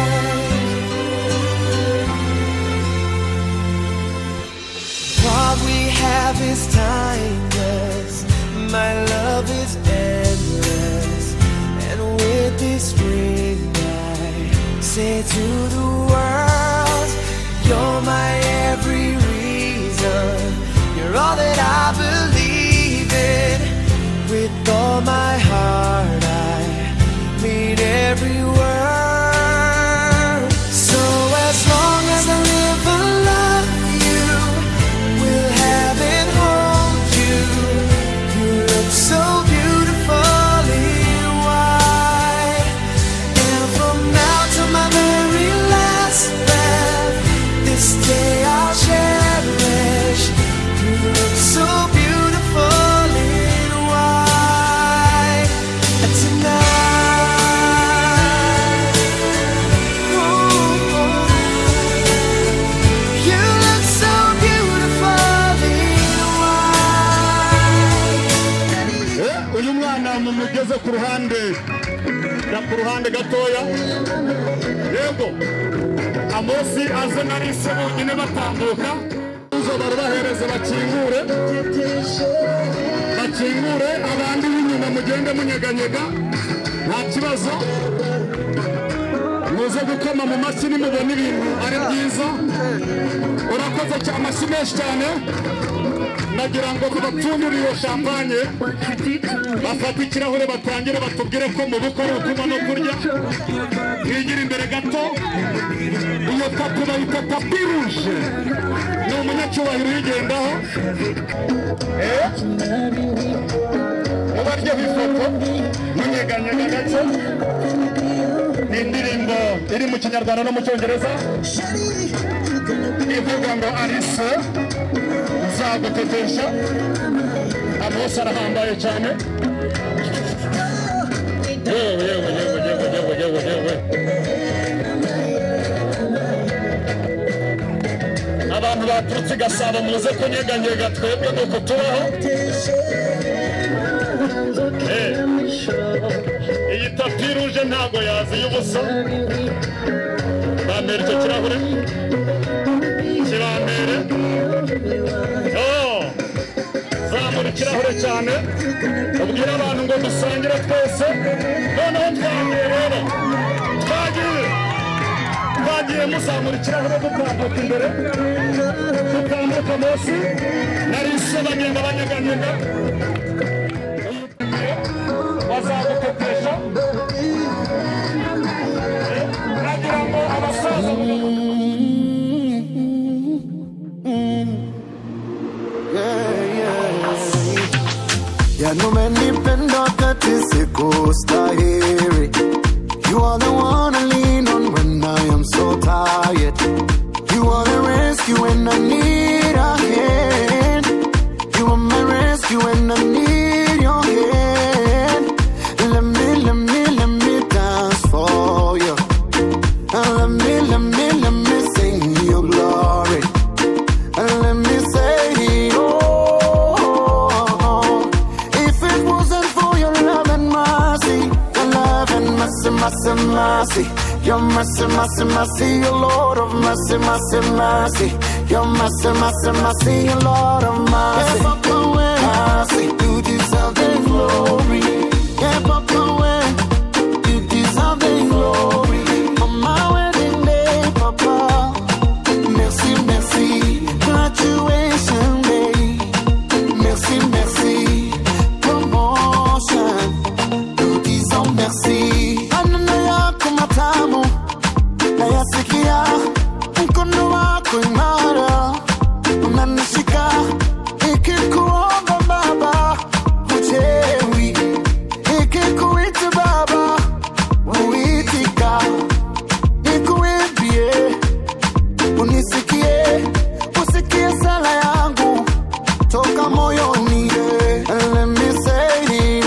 What we have is timeless, my love is endless, and with this ring I say to the world, you're my every reason, you're all that I believe in. With all my heart I mean every word. So as long as I live, I love you, will have and hold you. You look so beautiful in white, and from now to my very last breath, this day I'll cherish. You look so beautiful in white tonight. Ooh, you look so beautiful in white. uyu mwana mumugeze ku ruhande na ku ruhande gatoya. Yego Amosi aze na Lise bonyine batambuka, uzo barubahereze bakingure bakingure abandi b'inyuma mugende munyeganyega nta kibazo. muze gukoma mu mashyi nimubona ibintu ari byiza. Urakoze cyane, amashyi menshi cyane. Nagira ngo tubapfundure iyo champagne, bafate ikirahure batangire batubwire ko mu bukwe ari ukunywa no kurya. Twigira imbere gato, iyo tapi bayita tapi rouge, ni umunyacyubahiro uyigendaho. Mubaryo b'ifoto munyeganyega gato. Ni indirimbo iri mu Kinyarwanda no mu Cyongereza ivuga ngo Alice nzagutetesha. Amosi arahambaye cyane. Yewe yewe yewe yewe yewe yewe yewe. Abantu baturutse Gasabo muze kunyeganyega, twebwe nuko tubaho. Iyi tapi rouge ntago yaziye ubusa. Bambere icyo kirahure kibambere. Oh, zamura ikirahure cyane ubwira abantu ngo dusangire twese. Noneho twagiye rero, twagiye twagiye muzamura ikirahure dutambuka imbere, dutambuka Amosi na Lise bagenda banyeganyega. Bazagutetesha nagira ngo abasaza Ya no me nipenda tatizo kustahiri. You are the one I lean on when I am so tired. You are the rescue when I need a hand. You are my rescue when I need your mercy, mercy, mercy, your Lord of mercy, mercy, mercy. Your mercy, mercy, mercy, your Lord of mercy. Yeah, Papa, when mercy, you deserve the glory. Yeah, Papa, when you deserve the glory. On my wedding day, Papa, merci, merci, graduation day. Merci, merci, promotion. You deserve merci. Ananaya kumatamu, nayasikia, mkono wako imara, unanishika, ikikuomba Baba, huchewi, ikikuita Baba, uitika, nikuimbie, unisikie, usikie sala yangu, toka moyoni, and let me say it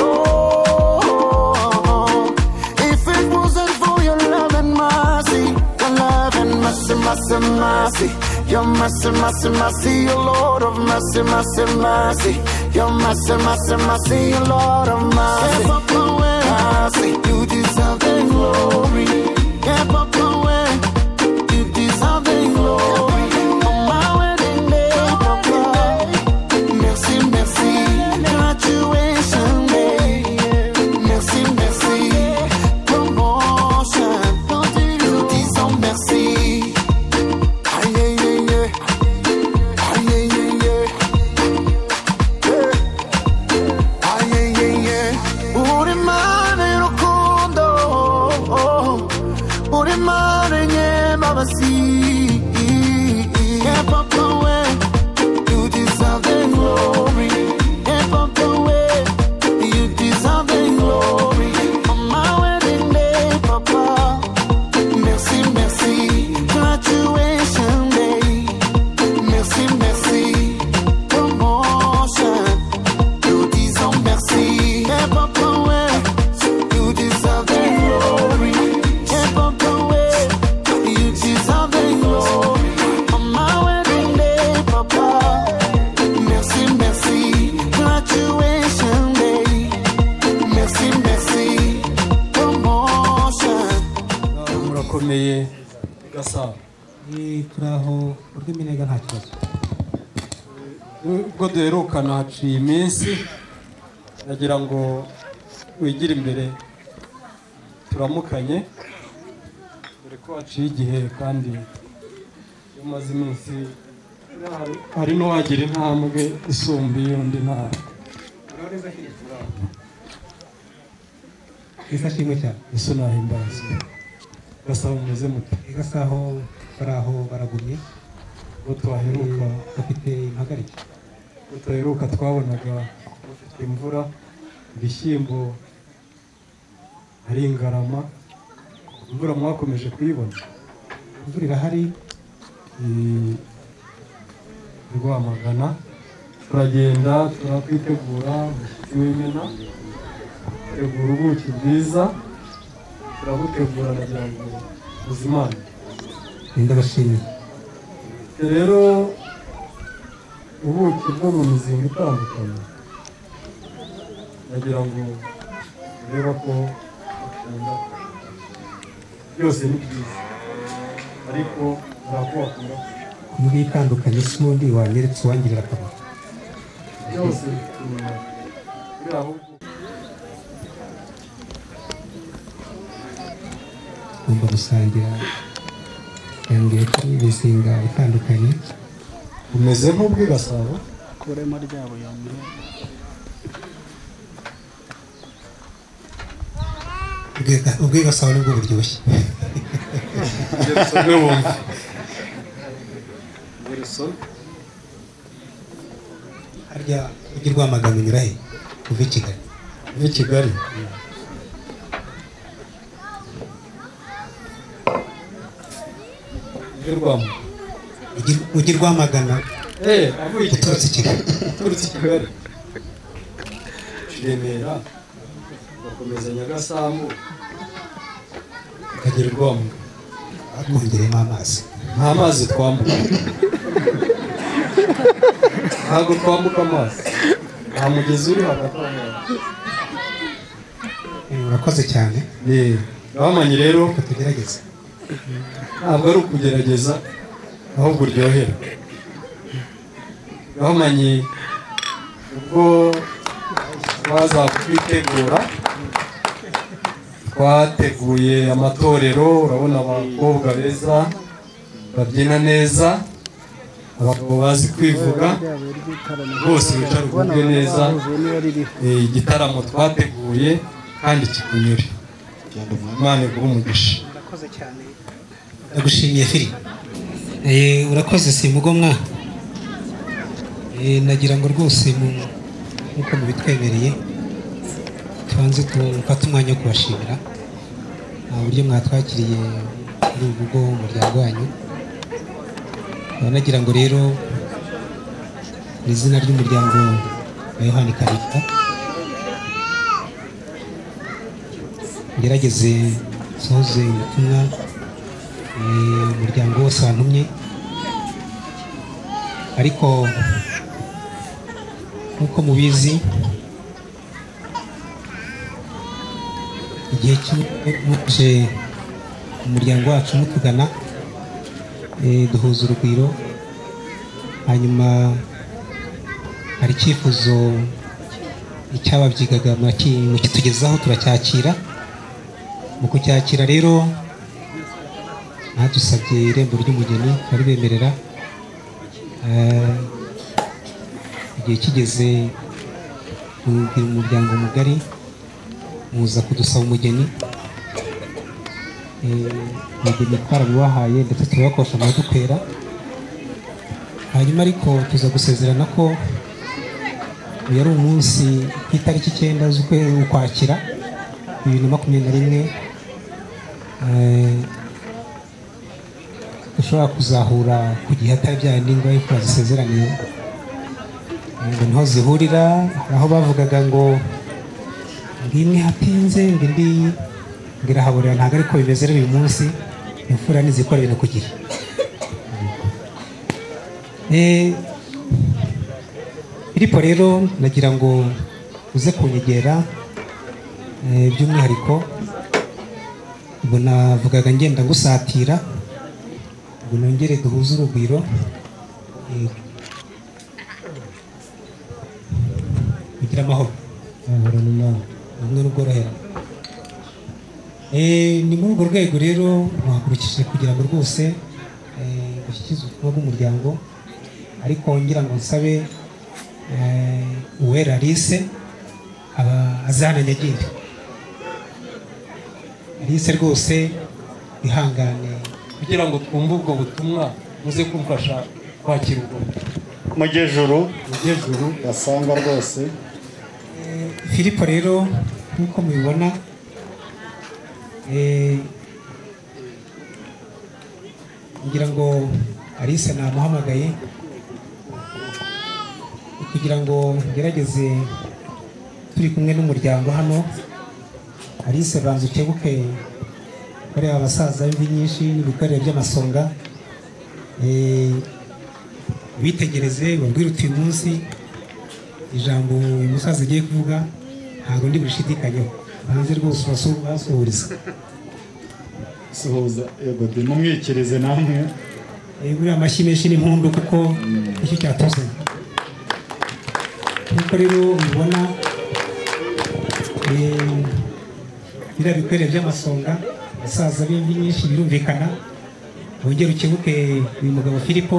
all. If it wasn't for your love and mercy, your love and mercy, mercy, mercy, your mercy, mercy, mercy, your Lord of mercy, mercy, mercy, your mercy, mercy, mercy, your Lord of mercy. Yeah, Papa, when mercy, you deserve the glory. Yeah, Papa, when you deserve the glory. On my wedding day, Papa, merci, merci, graduation day. Merci, merci, promotion. You deserve merci. Aye, aye, aye, aye. Aye, aye, aye, aye. Yeah. Aye, aye, aye, aye. Uri mane rukundo, uri mane nyemabasi. Yeah, Papa, when you deserve the glory. Yeah, Papa, when you deserve the glory. On my wedding day, Papa, merci, merci, graduation day. Merci, merci, promotion. You deserve merci. Yeah, Papa, when you deserve the glory. Yeah, Papa, when you deserve the glory. On my wedding day, Papa, merci, merci, graduation day. Merci, merci, promotion. murakomeye gasabo turaho urw'iminega nta kibazo. ubwo duherukana haciye iminsi nagira ngo wigire imbere turamukanye dore ko haciye igihe kandi iyo umaze iminsi hari n'uwagira intambwe isumba iy'undi ntara Isa shimwe cyane. ese nahimbaza gasabo mumeze mute Gasaho baraho baragumye. ubwo twaheruka bafite impagarike. ubwo twaheruka twabonaga bafite imvura ibishyimbo hari ingarama imvura mwakomeje kuyibona Imvura irahari. i- i Rwamagana turagenda turakwitegura umushyitsi w'imena tegura ubuki bwiza turabutegura nagira ngo buzimane Ndabashimiye. rero ubuki bwo mu mizinga itandukanye nagira ngo urebe ko ukunda byose ni byiza ariko ntabwo wakunda Kumwe itandukanye s'undi wanyeretse uwangirira akamaro. byose bituma biri ahubwo Ugomba gusangira yambwiye ko imizinga itandukanye. umeze nk'ubw'i Gasabo Kurema ryabo yambwiye. Ubwi Gasabo nibwo buryoshye. Gerson wumva Gerson harya ujya i Rwamagana unyura he uva i Kigali? uva i Kigali ujya i Rwamagana ujya i Rwamagana eh avuye i uturutse i Kigali. uturutse i Kigali Remera bakomeza Nyagasambu ukagera i Rwamagana bakongeremo amazi. nta mazi twambuka ntabwo twambuka amazi nta mugezi uri hagati aho ngaho. Urakoze cyane. bamanye rero tugerageze ntabwo ari ukugerageza ahubwo uryohera gahumanye ubwo waza kwitegura twateguye amatorero urabona abakobwa beza babyina neza abagabo bazi kwivuga bose bicara ubwe neza igitaramo twateguye kandi kikunyure Imana iguhe umugisha ndagushimiye Fili urakoze simugomwa nagira ngo rwose nk'uko mubitwemereye tubanze dufate umwanya wo kubashimira uburyo mwatwakiriye muri ubu bwo umuryango wanyu nagira ngo rero mu izina ry'umuryango wa Yohani Karinda ngerageze sohoze ubutumwa umuryango wose wantumye ariko nk'uko mubizi igihe cy'umuje umuryango wacu mutugana duhuza urugwiro hanyuma hari icyifuzo icyababyigaga mukitugezaho turacyakira mu kucyakira rero nadusabye irembo ry'umugeni bari bemerera igihe kigeze mubwira umuryango mugari muza kudusaba umugeni umugeni twarabibahaye ndetse turabakosha amadukwera hanyuma ariko tuza gusezerana ko uyu ari umunsi ku itariki icyenda z'ukwakira bibiri na makumyabiri na rimwe dushobora kuzahura ku gihe atari bya n'ingwa y'uko bazisezeraniye ngo niho zihurira aho bavugaga ngo ngimwe hatinze ngo indi ngo irahaburira ntabwo ariko bimeze rero uyu munsi imfura nizikora ibintu ku gihe Filipo rero nagira ngo uze kunyegera by'umwihariko ubwo navugaga ngenda ngusatira ngo nongere duhuze urugwiro kugira amahoro ubumwe n'ubworohera ni muri urwo rwego rero muhagurukije kugira ngo rwose dushyikize ubutumwa bw'umuryango ariko ngira ngo nsabe Uwera Alice aba azana nyaginde Alice rwose ihangane kugira ngo twumve ubwo butumwa muze kumfasha kwakira ubwo mujyejuru mujyejuru basanga rwose Filipo rero nk'uko mubibona ngira ngo Alice namuhamagaye kugira ngo ngerageze turi kumwe n'umuryango hano Alice banza ukebuke bareba abasaza b'imvi nyinshi n'ibikorere by'amasonga bitegereze babwire uti uyu munsi ijambo uyu musaza agiye kuvuga ntabwo ndi bushidikanyeho banze rwose basuhuriza suhuza yego de mumwikirize namwe buriya amashyi menshi n'impundu kuko nicyo cyatuzanye nk'uko rero mubibona biriya bikorere by'amasonga abasaza b'imvi nyinshi birumvikana wongere ukebuke uyu mugabo Filipo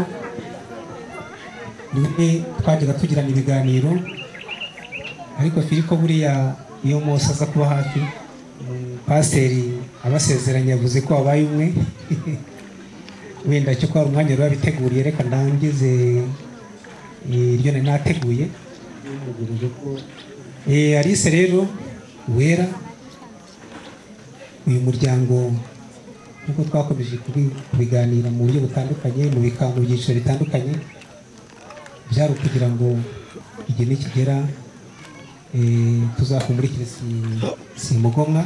niwe twajyaga tugirana ibiganiro ariko Filipo buriya iyo Mose aza kuba hafi pasiteri abasezeranye yavuze ko wabaye umwe wenda cyo ko hari umwanya wari wabiteguriye reka ndangize iryo nari nateguye Alice rero Uwera uyu muryango nk'uko twakomeje kubiganira mu buryo butandukanye mu bikango byiciro bitandukanye byari ukugira ngo igihe nikigera tuzakumurikire Simugomwa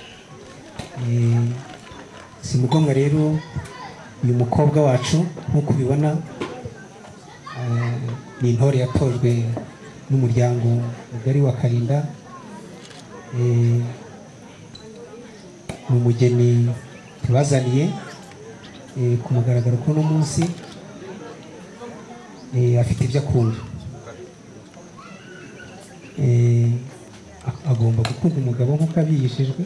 Simugomwa rero uyu mukobwa wacu nk'uko ubibona ni intore yatojwe n'umuryango mugari wa Karinda ni umugeni tubazaniye eh, ku mugaragaro ko uno munsi eh, afite ibyo akunda. Eh, a- agomba gukunda umugabo nk'uko abigishijwe.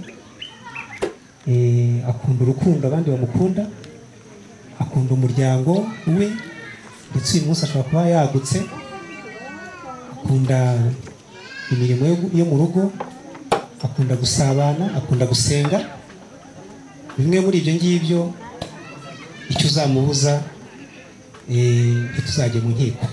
Eh, akunda urukundo abandi bamukunda, akunda umuryango we ndetse uyu munsi ashobora kuba yagutse, akunda imirimo yo- yo mu rugo, akunda gusabana, akunda gusenga. Bimwe muri ibyo ngibyo icyo uzamubuza eh, ntituzajye mu nkiko.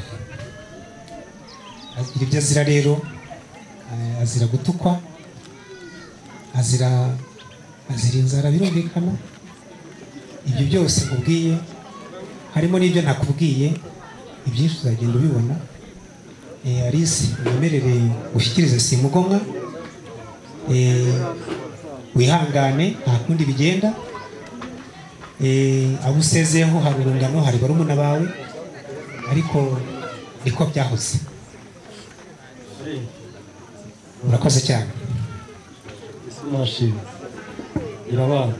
Agira ibyo azira rero, eh, azira gutukwa, azira azira inzara, birumvikana. Ibyo byose nkubwiye harimo n'ibyo ntakubwiye, ibyinshi uzagenda ubibona. Eh, Alice wemerere ushyikirize Simugomwa, eh, wihangane nta kundi bigenda. Eh, abo usezeyeho hari urungano, hari barumuna bawe, ariko niko byahoze. Urakoze cyane. isi nashimye irabana.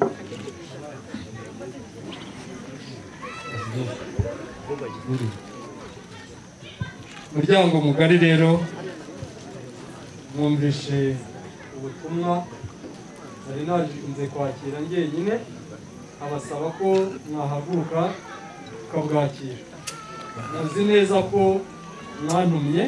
Muryango mugari rero, mwumvishe ubutumwa nari naje kwakira njyenyine, abasaba ko mwahaguruka tukabwakira. Muzi neza ko mwantumye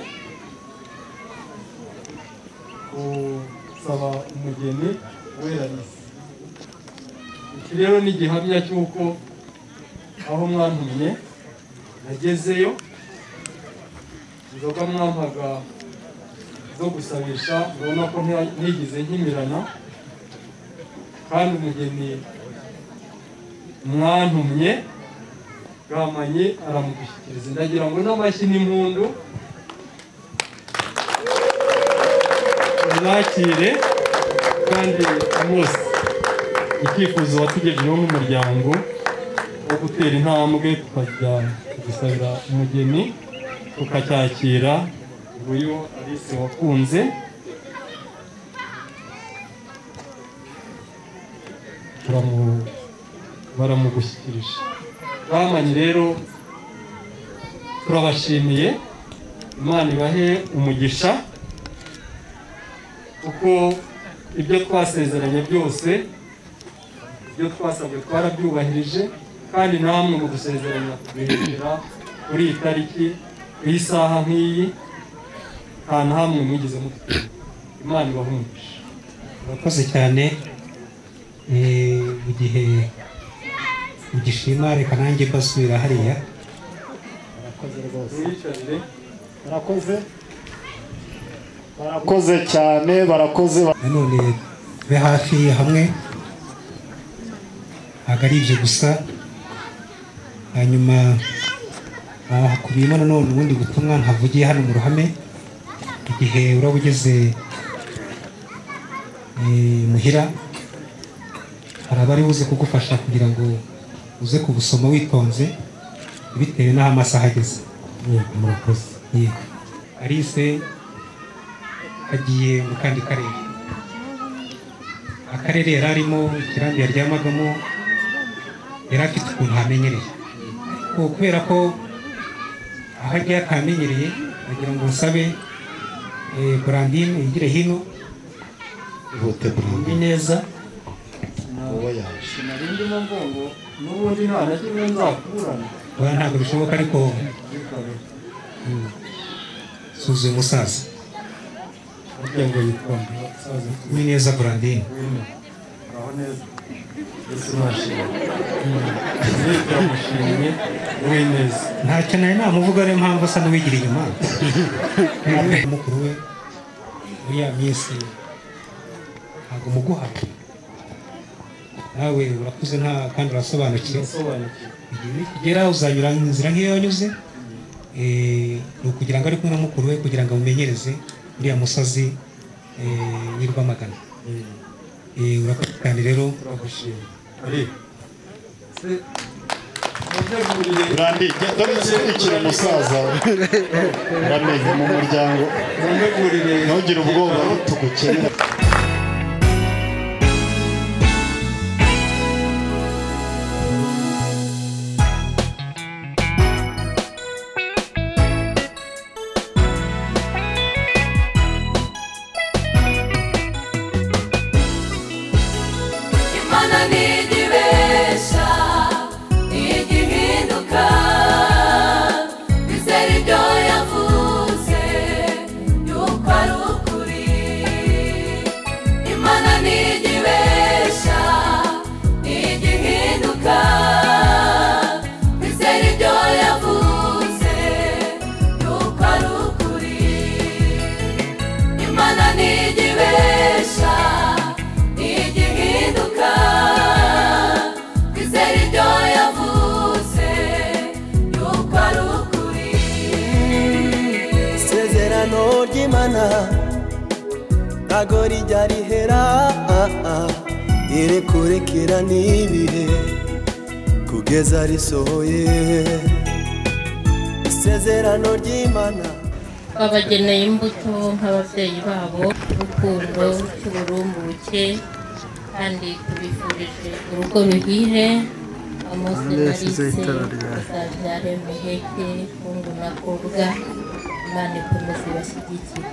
gusaba umugeni wera Alice. Iki rero ni igihamya cy'uko aho mwantumye nagezeyo, inzoga mwampaga zo gusabisha urabona ko nta- ntigize nkimirana, kandi umugeni mwantumye bwamanye aramugushyikiriza. Ndagira ngo n'amashyi n'impundu mwakire, kandi Amos icyifuzo watugejejeho nk'umuryango wo gutera intambwe tukajya gusabira umugeni tukacyakira. Nguyu Alice wakunze, turamu- baramugushyikirije. Bamanye rero turabashimiye, Imana ibahe umugisha, kuko ibyo twasezeranye byose, ibyo twasabwe twarabyubahirije, kandi namwe mu gusezeranya kubihindura kuri iyi tariki, ku isaha nk'iyi, nta na hamwe mwigeze mufite. Imana ibahe umugisha. Urakoze cyane. Eh, mu gihe ugishima reka nanjye mbasubira hariya. Murakoze rwose. Mwiyicarire. Barakoze barakoze cyane, barakoze. Nanone tube hafi hamwe, ntabwo ari ibyo gusa. Hanyuma ah, hakubiyemo nanone ubundi butumwa ntavugiye hano mu ruhame. Igihe uraba ugeze eh, muhira, hari abari buze kugufasha kugira ngo uze kubusoma witonze bitewe n'aho amasaha ageze. Yego, murakoze. Yego. Alice agiye mu kandi karere. Akarere yari arimo, ikirambi yaryamagamo, yari afite ukuntu hamenyereye. Ko kubera ko aho agiye atamenyereye, agira ngo usabe eh, Brandine yigire hino. Ihute Brandine neza. wowe yaje. Sinari ndimo mvugo n'ubundi nta na kimwe nzakurana. Oya, ntabwo bishoboka, ariko mm, suzuye umusaza. Umuryango yitwa umusaza Uwineza Brandine. aho neza. Yesu nashimye. Turamushimye Uwineza. Ntacyo nari namuvuga, niyo mpamvu asa n'uwigira inyuma. Mukuru we muri ya minsi ntabwo muguha, nawe urakuze nta kandi urasobanukiwe. Igihe nikigera uzanyura inzira nk'iyo wanyuze, eh, ni ukugira ngo ari kumwe na mukuru we kugira ngo amumenyereze uriya musozi eh, w'i Rwamagana. Eh, urakoze cyane rero. Turagushimye. Ari. Brandi, dore ikiri umusaza uramenye mu muryango, ntugire ubwoba tugukenera. kwizera ibyo yavuze yuko ari ukuri imana ntigibesha ntigihinduka kwizera ibyo yavuze yuko ari ukuri imana ntigibesha ntigihinduka kwizera ibyo yavuze yuko ari ukuri isezerano ry'imana ntago rijya rihera irekurekera n'ibihe kugeza risohoye isezerano ry'imana babageneye imbuto nk'ababyeyi babo urukundo cy'uburumbuke kandi tubifurije urugo ruhire Amosi na Alice bazabyare Muheke hungu na kobwa Imana ikomeze ibashyigikire.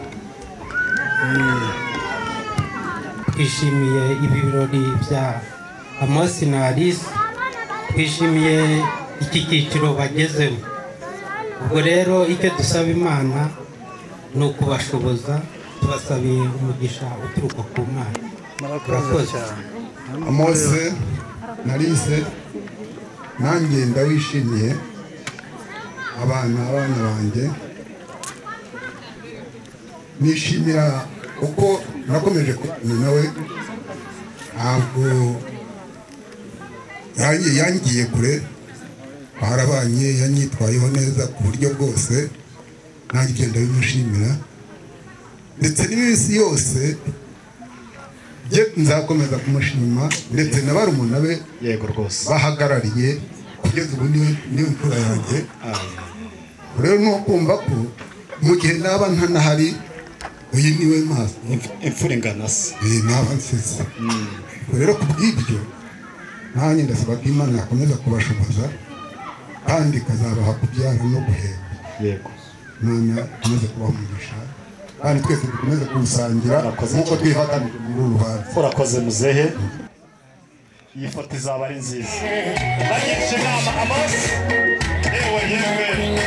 twishimiye ibi birori bya Amosi na Alice twishimiye iki cyiciro bagezemo ubwo rero icyo dusaba Imana ni ukubashoboza tubasabiye umugisha uturuka ku Mana murakoze. Amosi na Alice nanjye ndawishimiye abana abana banjye nishimira uko nakomeje kubana nawe ntabwo yangiye kure barabanye yanyitwayeho neza ku buryo bwose nanjye ibyo ndabimushimira ndetse n'iminsi yose nzakomeza kumushima ndetse na barumuna be yego rwose bahagarariye kugeza ubu niyo mfura yanjye rero ni ukumva ko mu gihe naba ntanahari uyu niwe maso imfura ingana se naba nsize rero ku bw'ibyo nanjye ndasaba ko Imana yakomeza kubashoboza kandi ikazabaha kubyara no guheka yego Imana ikomeze kubaha umugisha kandi twese dukomeze kuwusangira nk'uko twifatanije muri uru rubanza urakoze muzehe iyi foto izaba ari nziza bagisha inama Amosi yewe yewe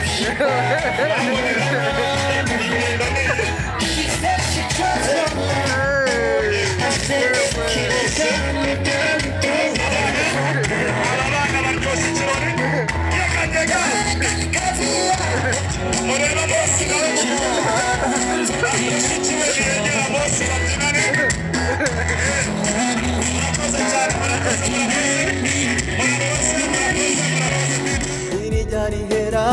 irijya rihera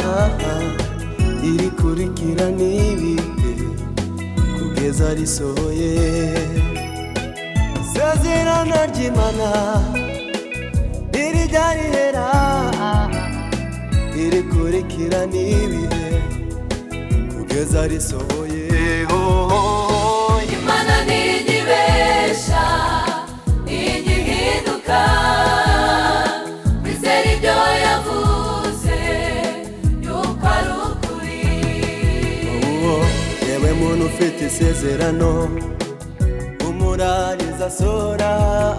irikurikira n'ibihe kugeza risohoye isezerano ry'Imana irijya rihera irikurikira n'ibihe kugeza risohoye imana ntigibesha ntigihinduka kwizera ibyo yavuze yuko ari ukuri yewe muntu ufite isezerano umurari izasora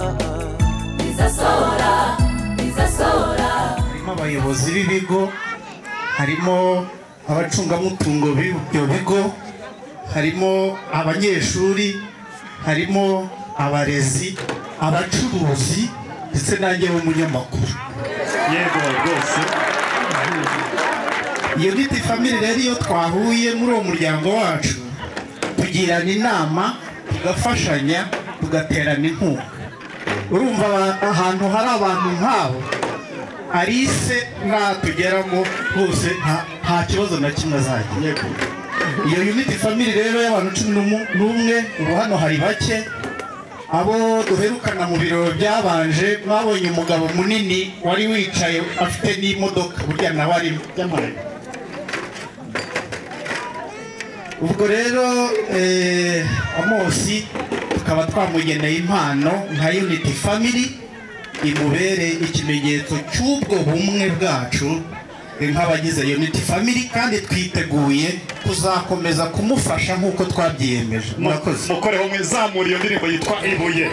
izasora izasora harimo abayobozi b'ibigo harimo abacungamutungo b'ibyo bigo harimo abanyeshuri harimo abarezi abacuruzi ndetse nanjye w'umunyamakuru yego rwose iyo Unity Family rero iyo twahuye muri uwo muryango wacu tugirana inama tugafashanya tugaterana inkunga urumva ahantu hari abantu nk'abo Alice natugeramo bose nta kibazo na kimwe azagira iyo Unity Family rero y'abantu cumi n'umwe ubu hano hari bake abo duherukana mu birori byabanje mwabonye umugabo munini wari wicaye afite n'imodoka burya nawe ari by'amahanga ubwo rero Amosi tukaba twamugeneye impano nka Unity Family imubere ikimenyetso cy'ubwo bumwe bwacu nk'abagize Unity Family kandi twiteguye kuzakomeza kumufasha nk'uko twabyiyemeje murakoze mukoreho mwizamura iyo ndirimbo yitwa Ibuye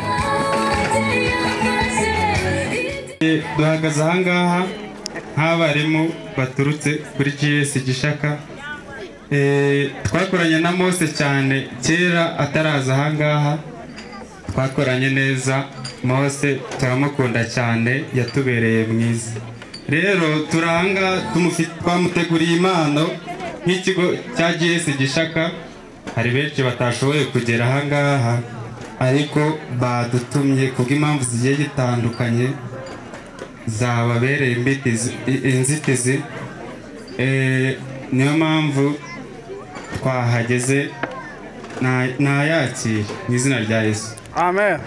duhagaze ahangaha nk'abarimu baturutse kuri G S Gishaka. Eh, twakoranye na Mose cyane kera ataraza ahangaha, twakoranye neza. Mose turamukunda cyane, yatubereye mwiza. Rero turanga twamuteguriye impano nk'ikigo cya G S Gishaka. Hari benshi batashoboye kugera ahangaha, ariko badutumye kubw'impamvu zigiye zitandukanye zababereye inzitizi. Eh, niyo mpamvu twahageze. Nayakire mu izina rya Yesu. Amen.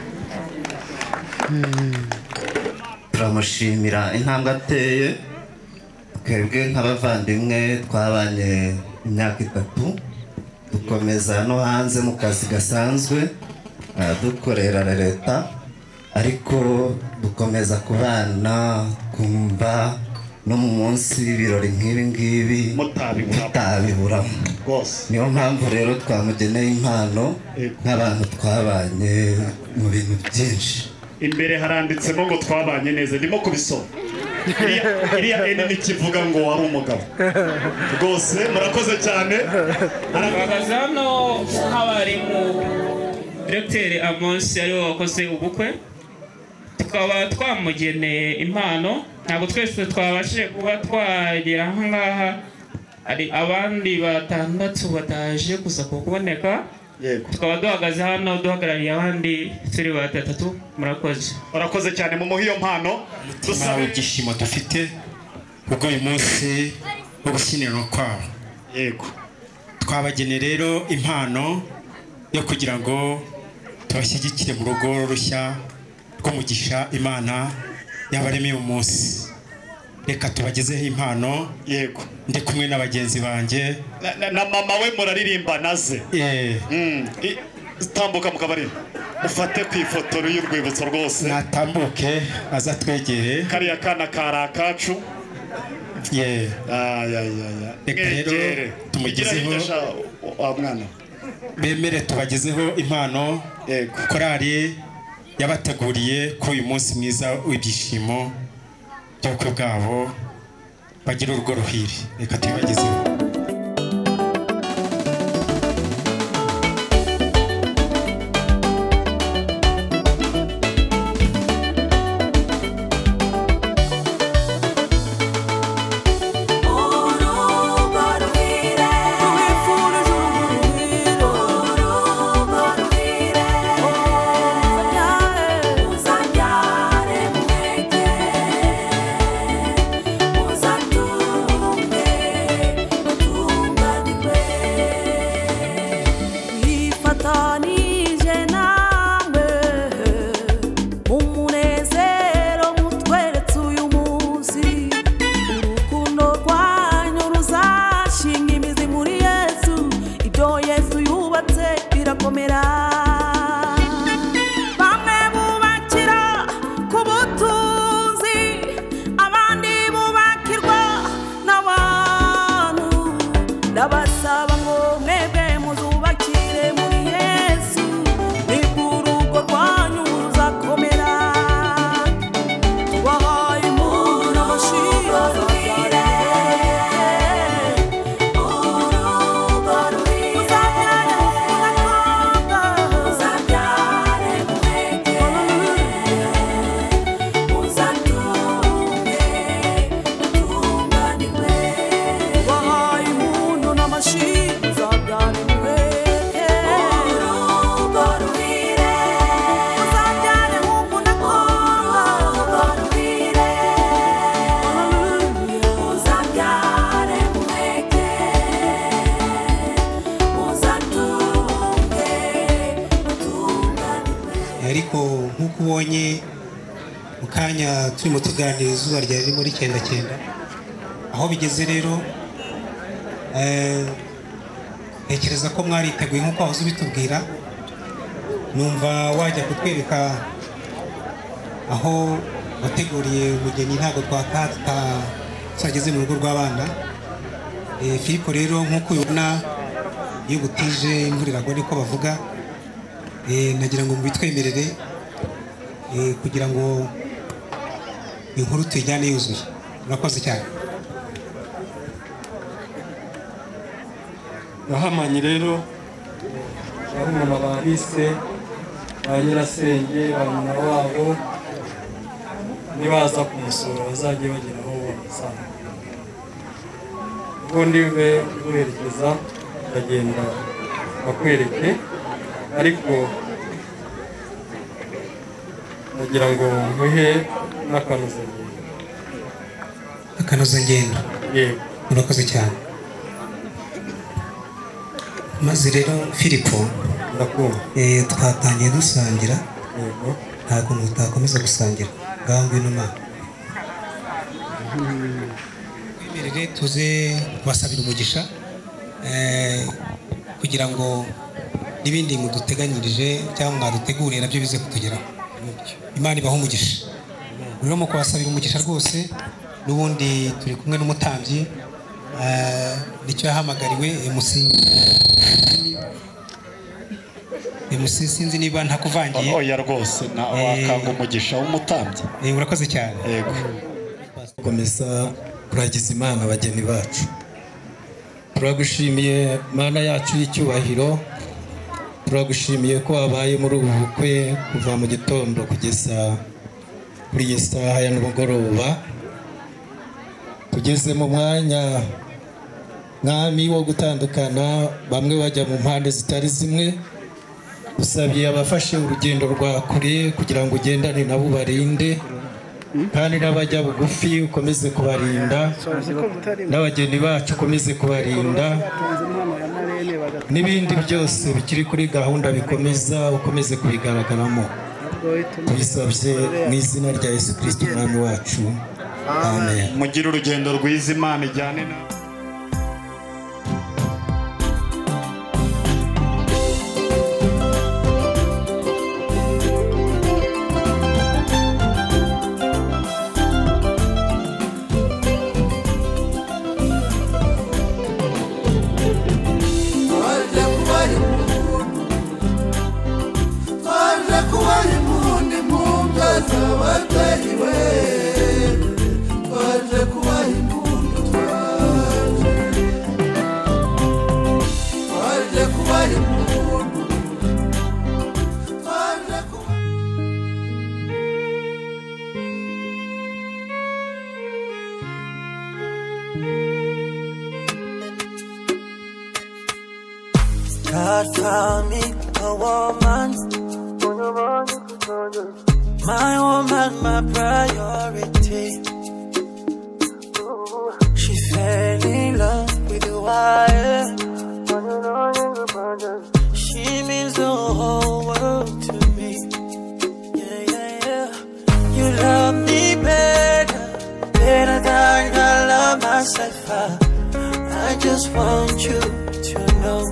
Turamushimira intambwe ateye. Twebwe nk'abavandimwe twabanye imyaka itatu, dukomeza no hanze mu kazi gasanzwe dukorera leta, ariko dukomeza kubana kumva no mu munsi w'ibirori nk'ibi ngibi mutabiburamo. Niyo mpamvu rero twamugeneye impano nk'abantu twabanye mu bintu byinshi. Imbere haranditsemo ngo twabanye neza, ndimo kubisoma. Iriya eni nikivuga ngo wari umugabo rwose. Murakoze cyane. Aragaza hano nk'abari mu Directeur Amos ariwe wakoze ubukwe, tukaba twamugeneye impano. Ntabwo twese twabashije kuba twagera aha ngaha, hari abandi batandatu bataje gusa kuboneka. Tukaba duhagaze hano duhagarariye abandi turi batatu. Murakoze. Murakoze cyane mu muhiyo mpano. Dusabe igishimo dufite ubwo uyu munsi wo gushyingiranwa kwabo. Yego. Twabageneye rero impano yo kugira ngo tubashyigikire mu rugo rushya rw'umugisha Imana yabaremeye umunsi. Reka tubagezeho impano. Yego. Ndi kumwe n'abagenzi banjye. Na mama we muraririmba naze. Eh. Mm. Tambuka mukabari. Ufate ku ifoto y'urwibutso rwose. Natambuke aza twegere. Kariya kana karakacu. Yeah. Ah ya ya ya. Reka rero tumugezeho mwana. Bemere tubagezeho impano. Yego. Korali yabateguriye ko uyu munsi mwiza w'ibyishimo by'ubukwe bwabo bagira urugo ruhire. Reka tubibagezeho. Mukanya turimo tuganira izuba ryari muri cyenda cyenda aho bigeze rero. Eh, ntekereza ko mwariteguye nk'uko wahoze ubitubwira. Numva wajya kutwereka aho wateguriye umugeni, ntabwo twakata twageze mu rugo rw'abana. Eh, Filipo rero nk'uko ubibona iyo butije imvura iragwa niko bavuga. Eh, nagira ngo mbitwemerere eh, kugira ngo inkuru tuyijyane yuzuye. Murakoze cyane. nahamanye rero barumuna ba Alice ba nyirasenge ba nyina wabo nibaza kumusura bazajye bagira aho basanga ubundi we guherekeza ndagenda bakwereke ariko ndagira ngo muhe n'akanuze akanoza ngendo yego murakoze cyane maze rero Filipo ndakumva eh twatangiye dusangira yego nta kuntu utakomeza gusangira ngaho ngwino ma kwemerere tuze basabira umugisha eh kugira ngo n'ibindi muduteganyirije cyangwa mwaduteguriye nabyo bize kutugeraho Imana ibaho umugisha rero mu kubasabira umugisha rwose n'ubundi turi kumwe n'umutambyi eh nicyo yahamagariwe emusi emusi sinzi niba ntakuvangiye oya rwose na wakanga umugisha w'umutambyi eh urakoze cyane yego komeza kuragiza Imana abageni bacu turagushimiye Mana yacu y'icyubahiro turagushimiye ko wabaye muri ubu bukwe kuva mu gitondo kugeza kuri iyi saha ya nimugoroba tugeze mu mwanya mwami wo gutandukana bamwe bajya mu mpande zitari zimwe usabye abafashe urugendo rwa kure kugira ngo ugendane nabo barinde kandi n'abajya bugufi ukomeze kubarinda n'abageni bacu ukomeze kubarinda n'ibindi byose bikiri kuri gahunda bikomeza ukomeze kubigaragaramo tubisabye mu izina rya Yesu Kristo umwami wacu amen mugire urugendo rwiza Imana ijyane na God found me a woman, my woman, my priority. She fell in love with the wire. She means the whole world to me. Yeah, yeah, yeah. You love me better, better than I love myself. I just want you to know.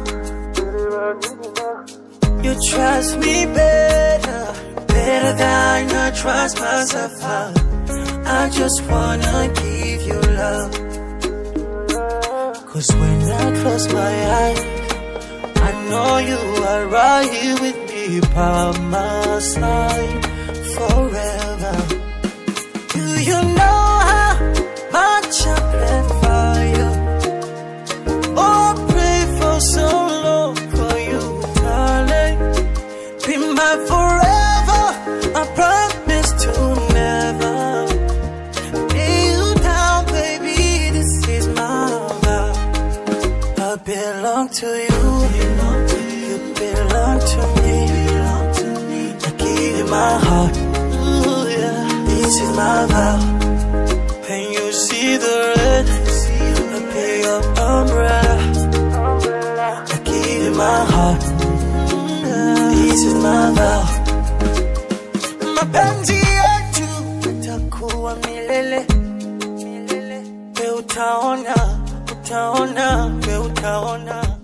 You trust me better, better than I trust myself. I just wanna give you love. Cause when I close my eyes, I know you are right here with me by my side forever. Do you know how much I pray for you? Oh, pray for so long for you, darling. Be my forever, I promise to never lay you down, baby. This is my vow. I belong to you, you belong to me. I give you my heart, ooh, yeah. This is my vow. When you see the red, I be your umbrella. I give you my heart, this is my vow. Mapenzi yetu utakuwa milele, we utaona, utaona, we utaona.